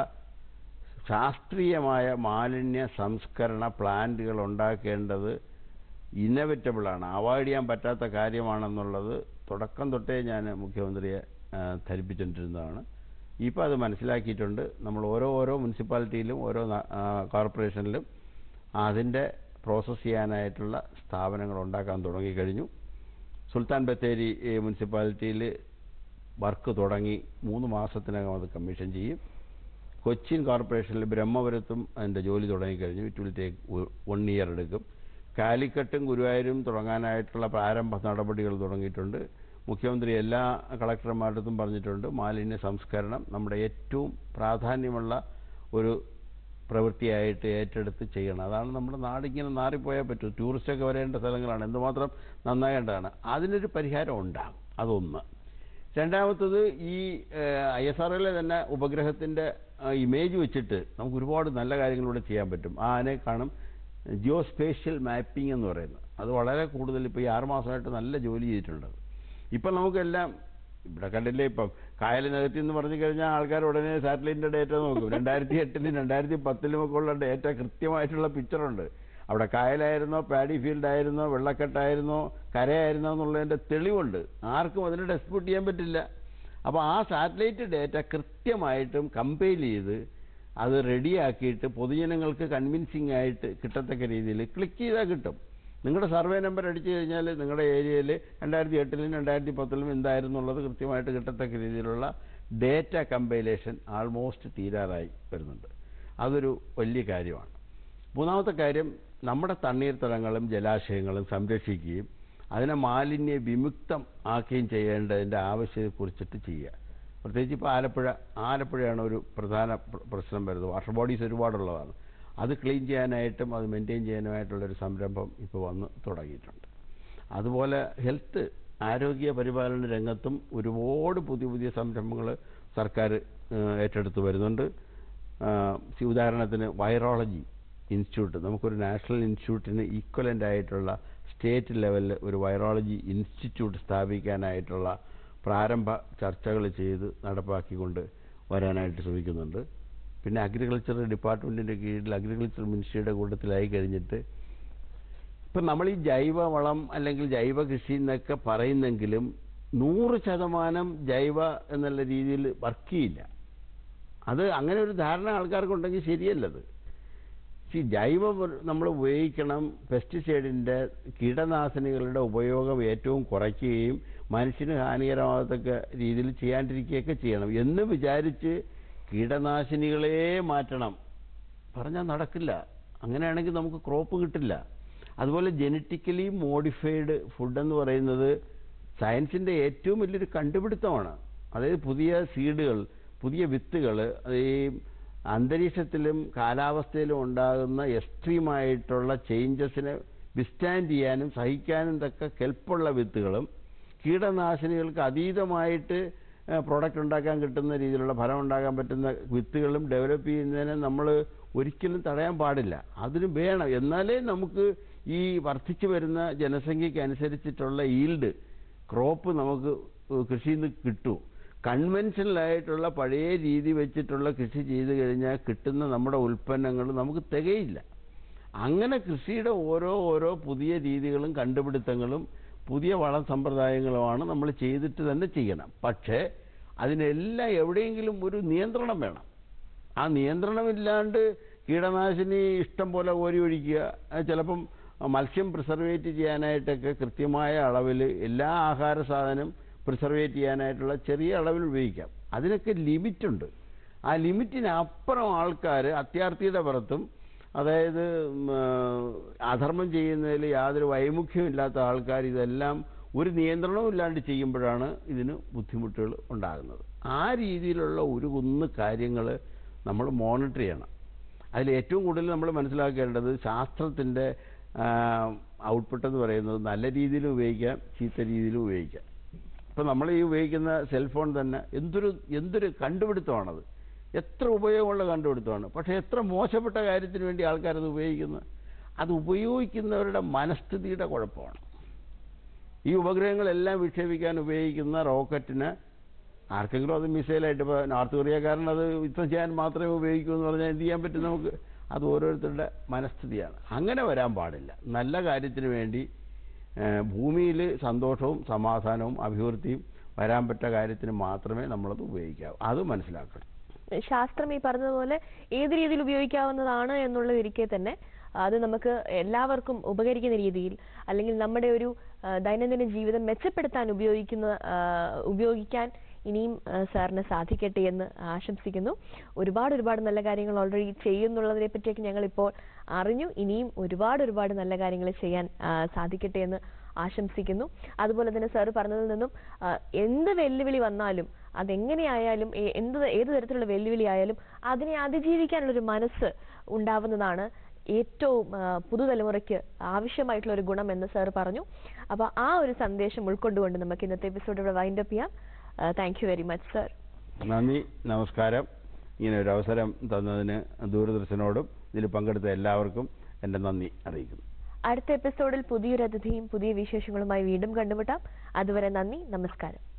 ശാസ്ത്രീയമായ മാലിന്യ സംസ്കരണ പ്ലാന്റുകൾ ഉണ്ടാക്കേണ്ടത് ഇന്നവറ്റബിളാണ്, അവോയ്ഡ് ചെയ്യാൻ പറ്റാത്ത കാര്യമാണെന്നുള്ളത് തുടക്കം തൊട്ടേ ഞാൻ മുഖ്യമന്ത്രിയെ ധരിപ്പിച്ചുകൊണ്ടിരുന്നതാണ്. ഇപ്പോൾ അത് മനസ്സിലാക്കിയിട്ടുണ്ട്. നമ്മൾ ഓരോ ഓരോ മുനിസിപ്പാലിറ്റിയിലും ഓരോ കോർപ്പറേഷനിലും അതിൻ്റെ പ്രോസസ്സ് ചെയ്യാനായിട്ടുള്ള സ്ഥാപനങ്ങൾ ഉണ്ടാക്കാൻ തുടങ്ങിക്കഴിഞ്ഞു. സുൽത്താൻ ബത്തേരി മുനിസിപ്പാലിറ്റിയിൽ വർക്ക് തുടങ്ങി, മൂന്ന് മാസത്തിനകം അത് കമ്മീഷൻ ചെയ്യും. കൊച്ചിൻ കോർപ്പറേഷനിൽ ബ്രഹ്മപുരത്തും അതിൻ്റെ ജോലി തുടങ്ങിക്കഴിഞ്ഞു. It will take one year എടുക്കും. കാലിക്കട്ടും ഗുരുവായൂരും തുടങ്ങാനായിട്ടുള്ള പ്രാരംഭ നടപടികൾ തുടങ്ങിയിട്ടുണ്ട്. മുഖ്യമന്ത്രി എല്ലാ കളക്ടർമാരുടെ പറഞ്ഞിട്ടുണ്ട്, മാലിന്യ സംസ്കരണം നമ്മുടെ ഏറ്റവും പ്രാധാന്യമുള്ള ഒരു പ്രവൃത്തിയായിട്ട് ഏറ്റെടുത്ത് ചെയ്യണം. അതാണ് നമ്മുടെ നാടിങ്ങനെ നാറിപ്പോയാൽ പറ്റൂ. ടൂറിസ്റ്റൊക്കെ വരേണ്ട സ്ഥലങ്ങളാണ്, എന്തുമാത്രം നന്നാകേണ്ടതാണ്. അതിനൊരു പരിഹാരം ഉണ്ടാകും. അതൊന്ന്. രണ്ടാമത്തത്, ഈ ഐ എസ് ആർ ഒയിലെ തന്നെ ഉപഗ്രഹത്തിൻ്റെ ഇമേജ് വെച്ചിട്ട് നമുക്ക് ഒരുപാട് നല്ല കാര്യങ്ങളിലൂടെ ചെയ്യാൻ പറ്റും. ആ അതിനെ കാണും ജിയോ സ്പേഷ്യൽ മാപ്പിംഗ് എന്ന് പറയുന്നത്. അത് വളരെ കൂടുതൽ ഇപ്പോൾ ഈ ആറുമാസമായിട്ട് നല്ല ജോലി ചെയ്തിട്ടുണ്ട്. ഇപ്പം നമുക്കെല്ലാം ഇവിടെ കണ്ടില്ലേ, ഇപ്പം കായൽ നികത്തി എന്ന് പറഞ്ഞു കഴിഞ്ഞാൽ ആൾക്കാർ ഉടനെ സാറ്റലൈറ്റിൻ്റെ ഡേറ്റ നോക്കും. രണ്ടായിരത്തി എട്ടിലും രണ്ടായിരത്തി പത്തിലും ഒക്കെ ഉള്ള ഡേറ്റ കൃത്യമായിട്ടുള്ള പിക്ചറുണ്ട്. അവിടെ കായലായിരുന്നോ പാഡി ഫീൽഡായിരുന്നോ വെള്ളക്കെട്ടായിരുന്നോ കരയായിരുന്നോ എന്നുള്ളതിൻ്റെ തെളിവുണ്ട്. ആർക്കും അതിനെ ഡിസ്പ്യൂട്ട് ചെയ്യാൻ പറ്റില്ല. അപ്പോൾ ആ സാറ്റലൈറ്റ് ഡേറ്റ കൃത്യമായിട്ടും കമ്പൈൽ ചെയ്ത് അത് റെഡിയാക്കിയിട്ട് പൊതുജനങ്ങൾക്ക് കൺവിൻസിംഗ് ആയിട്ട് കിട്ടത്തക്ക രീതിയിൽ ക്ലിക്ക് ചെയ്താൽ കിട്ടും. നിങ്ങളുടെ സർവേ നമ്പർ അടിച്ചു കഴിഞ്ഞാൽ നിങ്ങളുടെ ഏരിയയിൽ രണ്ടായിരത്തി എട്ടിലും രണ്ടായിരത്തി പത്തിലും എന്തായിരുന്നുള്ളത് കൃത്യമായിട്ട് കിട്ടത്തക്ക രീതിയിലുള്ള ഡേറ്റ കമ്പൈലേഷൻ ആൾമോസ്റ്റ് തീരാറായി വരുന്നുണ്ട്. അതൊരു വലിയ കാര്യമാണ്. മൂന്നാമത്തെ കാര്യം, നമ്മുടെ തണ്ണീർത്തടങ്ങളും ജലാശയങ്ങളും സംരക്ഷിക്കുകയും അതിനെ മാലിന്യ വിമുക്തം ആക്കുകയും ചെയ്യേണ്ടതിൻ്റെ ആവശ്യത്തെക്കുറിച്ചിട്ട് ചെയ്യുക. പ്രത്യേകിച്ച് ഇപ്പോൾ ആലപ്പുഴ ആലപ്പുഴയാണ് ഒരു പ്രധാന പ്രശ്നം വരുന്നത്. വാട്ടർ ബോഡീസ് ഒരുപാടുള്ളതാണ്. അത് ക്ലീൻ ചെയ്യാനായിട്ടും അത് മെയിൻറ്റെയിൻ ചെയ്യാനുമായിട്ടുള്ളൊരു സംരംഭം ഇപ്പോൾ വന്ന് തുടങ്ങിയിട്ടുണ്ട്. അതുപോലെ ഹെൽത്ത് ആരോഗ്യ പരിപാലന രംഗത്തും ഒരുപാട് പുതിയ പുതിയ സംരംഭങ്ങൾ സർക്കാർ ഏറ്റെടുത്ത് വരുന്നുണ്ട്. ഉദാഹരണത്തിന് വൈറോളജി ഇൻസ്റ്റിറ്റ്യൂട്ട്, നമുക്കൊരു നാഷണൽ ഇൻസ്റ്റിറ്റ്യൂട്ടിന് ഈക്വലൻ്റ് ആയിട്ടുള്ള സ്റ്റേറ്റ് ലെവലിൽ ഒരു വൈറോളജി ഇൻസ്റ്റിറ്റ്യൂട്ട് സ്ഥാപിക്കാനായിട്ടുള്ള പ്രാരംഭ ചർച്ചകൾ ചെയ്ത് നടപ്പാക്കിക്കൊണ്ട് വരാനായിട്ട് ശ്രമിക്കുന്നുണ്ട്. പിന്നെ അഗ്രികൾച്ചർ ഡിപ്പാർട്ട്മെൻറ്റിൻ്റെ കീഴിൽ അഗ്രികൾച്ചർ മിനിസ്ട്രിയുടെ കൂട്ടത്തിലായി കഴിഞ്ഞിട്ട് ഇപ്പം നമ്മൾ ഈ ജൈവവളം അല്ലെങ്കിൽ ജൈവ കൃഷി എന്നൊക്കെ പറയുന്നെങ്കിലും നൂറ് ശതമാനം ജൈവ എന്നുള്ള രീതിയിൽ വർക്ക് ചെയ്യില്ല. അത് അങ്ങനെ ഒരു ധാരണ ആൾക്കാർക്കുണ്ടെങ്കിൽ ശരിയല്ലത്. ഈ ജൈവം നമ്മൾ ഉപയോഗിക്കണം. പെസ്റ്റിസൈഡിൻ്റെ കീടനാശിനികളുടെ ഉപയോഗം ഏറ്റവും കുറയ്ക്കുകയും മനുഷ്യന് ഹാനികരമാകത്തക്ക രീതിയിൽ ചെയ്യാണ്ടിരിക്കുകയൊക്കെ ചെയ്യണം എന്ന് വിചാരിച്ച് കീടനാശിനികളെ മാറ്റണം പറഞ്ഞാൽ നടക്കില്ല. അങ്ങനെയാണെങ്കിൽ നമുക്ക് ക്രോപ്പ് കിട്ടില്ല. അതുപോലെ ജനറ്റിക്കലി മോഡിഫൈഡ് ഫുഡെന്ന് പറയുന്നത് സയൻസിൻ്റെ ഏറ്റവും വലിയൊരു കണ്ടുപിടുത്തമാണ്. അതായത് പുതിയ സീഡുകൾ, പുതിയ വിത്തുകൾ, ഈ അന്തരീക്ഷത്തിലും കാലാവസ്ഥയിലും ഉണ്ടാകുന്ന എക്സ്ട്രീമായിട്ടുള്ള ചേഞ്ചസിനെ വിസ്റ്റാൻഡ് ചെയ്യാനും സഹിക്കാനും തക്ക കെൽപ്പുള്ള വിത്തുകളും കീടനാശിനികൾക്ക് അതീതമായിട്ട് പ്രോഡക്റ്റ് ഉണ്ടാക്കാൻ കിട്ടുന്ന രീതിയിലുള്ള ഫലം ഉണ്ടാക്കാൻ പറ്റുന്ന വിത്തുകളും ഡെവലപ്പ് ചെയ്യുന്നതിനെ നമ്മൾ ഒരിക്കലും തടയാൻ പാടില്ല. അതിന് വേണം. എന്നാലേ നമുക്ക് ഈ വർദ്ധിച്ചു വരുന്ന ജനസംഖ്യയ്ക്ക് അനുസരിച്ചിട്ടുള്ള ഈൽഡ് ക്രോപ്പ് നമുക്ക് കൃഷിയിൽ നിന്ന് കിട്ടൂ. കൺവെൻഷനലായിട്ടുള്ള പഴയ രീതി വെച്ചിട്ടുള്ള കൃഷി ചെയ്ത് കഴിഞ്ഞാൽ കിട്ടുന്ന നമ്മുടെ ഉൽപ്പന്നങ്ങൾ നമുക്ക് തികയില്ല. അങ്ങനെ കൃഷിയുടെ ഓരോ ഓരോ പുതിയ രീതികളും കണ്ടുപിടുത്തങ്ങളും പുതിയ വളം സമ്പ്രദായങ്ങളുമാണ് നമ്മൾ ചെയ്തിട്ട് തന്നെ ചെയ്യണം. പക്ഷേ അതിനെല്ലാം എവിടെയെങ്കിലും ഒരു നിയന്ത്രണം വേണം. ആ നിയന്ത്രണമില്ലാണ്ട് കീടനാശിനി ഇഷ്ടം പോലെ കോരി ഒഴിക്കുക, ചിലപ്പം മത്സ്യം പ്രിസർവേറ്റ് ചെയ്യാനായിട്ടൊക്കെ കൃത്യമായ അളവിൽ എല്ലാ ആഹാര സാധനം പ്രിസർവേറ്റ് ചെയ്യാനായിട്ടുള്ള ചെറിയ അളവിൽ ഉപയോഗിക്കാം. അതിനൊക്കെ ലിമിറ്റുണ്ട്. ആ ലിമിറ്റിനപ്പുറം ആൾക്കാർ അത്യാർത്തിയുടെ പുറത്തും, അതായത് അധർമ്മം ചെയ്യുന്നതിൽ യാതൊരു വൈമുഖ്യമില്ലാത്ത ആൾക്കാർ ഇതെല്ലാം ഒരു നിയന്ത്രണവും ഇല്ലാണ്ട് ചെയ്യുമ്പോഴാണ് ഇതിന് ബുദ്ധിമുട്ടുകൾ ഉണ്ടാകുന്നത്. ആ രീതിയിലുള്ള ഒരു കുന്ന് കാര്യങ്ങൾ നമ്മൾ മോണിറ്റർ ചെയ്യണം. അതിൽ ഏറ്റവും കൂടുതൽ നമ്മൾ മനസ്സിലാക്കേണ്ടത് ശാസ്ത്രത്തിൻ്റെ ഔട്ട്പുട്ട് എന്ന് പറയുന്നത് നല്ല രീതിയിൽ ഉപയോഗിക്കാം, ചീത്ത രീതിയിൽ ഉപയോഗിക്കാം. ഇപ്പം നമ്മൾ ഈ ഉപയോഗിക്കുന്ന സെൽഫോൺ തന്നെ എന്തൊരു എന്തൊരു കണ്ടുപിടുത്തമാണത്. എത്ര ഉപയോഗമുള്ള കണ്ടുപിടുത്തമാണ്. പക്ഷേ എത്ര മോശപ്പെട്ട കാര്യത്തിന് വേണ്ടി ആൾക്കാരത് ഉപയോഗിക്കുന്നത്. അത് ഉപയോഗിക്കുന്നവരുടെ മനസ്ഥിതിയുടെ കുഴപ്പമാണ്. ഈ ഉപഗ്രഹങ്ങളെല്ലാം വിക്ഷേപിക്കാൻ ഉപയോഗിക്കുന്ന റോക്കറ്റിന് ആർക്കെങ്കിലും അത് മിസൈലായിട്ട്, ഇപ്പോൾ നോർത്ത് കൊറിയക്കാരൻ അത് യുദ്ധം ചെയ്യാൻ മാത്രമേ ഉപയോഗിക്കൂ എന്ന് പറഞ്ഞാൽ എന്ത് ചെയ്യാൻ പറ്റും നമുക്ക്? അത് ഓരോരുത്തരുടെ മനസ്ഥിതിയാണ്. അങ്ങനെ വരാൻ പാടില്ല. നല്ല കാര്യത്തിന് വേണ്ടി ഭൂമിയിൽ സന്തോഷവും സമാധാനവും അഭിവൃദ്ധിയും വരാൻ പറ്റ കാര്യത്തിന് മാത്രമേ നമ്മളത് ഉപയോഗിക്കാവൂ. അത് മനസ്സിലാക്കണം. ശാസ്ത്രം ഈ പറഞ്ഞതുപോലെ ഏത് രീതിയിൽ ഉപയോഗിക്കാവുന്നതാണ് എന്നുള്ളതിരിക്കെ തന്നെ അത് നമുക്ക് എല്ലാവർക്കും ഉപകരിക്കുന്ന രീതിയിൽ, അല്ലെങ്കിൽ നമ്മുടെ ഒരു ദൈനംദിന ജീവിതം മെച്ചപ്പെടുത്താൻ ഉപയോഗിക്കുന്ന ഉപയോഗിക്കാൻ ഇനിയും സാറിന് സാധിക്കട്ടെ എന്ന് ആശംസിക്കുന്നു. ഒരുപാട് ഒരുപാട് നല്ല കാര്യങ്ങൾ ഓൾറെഡി ചെയ്യുന്നുള്ളതിനെ പറ്റിയൊക്കെ ഞങ്ങളിപ്പോൾ അറിഞ്ഞു. ഇനിയും ഒരുപാട് ഒരുപാട് നല്ല കാര്യങ്ങൾ ചെയ്യാൻ സാധിക്കട്ടെ എന്ന് ആശംസിക്കുന്നു. അതുപോലെ തന്നെ സാറ് പറഞ്ഞതിൽ നിന്നും എന്ത് വെല്ലുവിളി വന്നാലും അതെങ്ങനെയായാലും എന്ത് ഏത് തരത്തിലുള്ള വെല്ലുവിളി ആയാലും അതിനെ അതിജീവിക്കാനുള്ളൊരു മനസ്സ് ഉണ്ടാവുന്നതാണ് ഏറ്റവും പുതുതലമുറയ്ക്ക് ആവശ്യമായിട്ടുള്ള ഒരു ഗുണം എന്ന് സാർ പറഞ്ഞു. അപ്പോൾ ആ ഒരു സന്ദേശം ഉൾക്കൊണ്ടുകൊണ്ട് നമുക്ക് ഇന്നത്തെ എപ്പിസോഡ് ഇവിടെ വൈൻഡപ്പ് ചെയ്യാം. Thank you very much sir. നന്ദി, നമസ്കാരം. ഇങ്ങനെ ഒരു അവസരം തന്നതിന് ദൂരദർശനോടും ഇതിൽ പങ്കെടുത്ത എല്ലാവർക്കും എൻ്റെ നന്ദി അറിയിക്കുന്നു. അടുത്ത എപ്പിസോഡിൽ പുതിയൊരു അതിഥിയും പുതിയ വിശേഷങ്ങളുമായി വീണ്ടും കണ്ടുമുട്ടാം. അതുവരെ നന്ദി, നമസ്കാരം.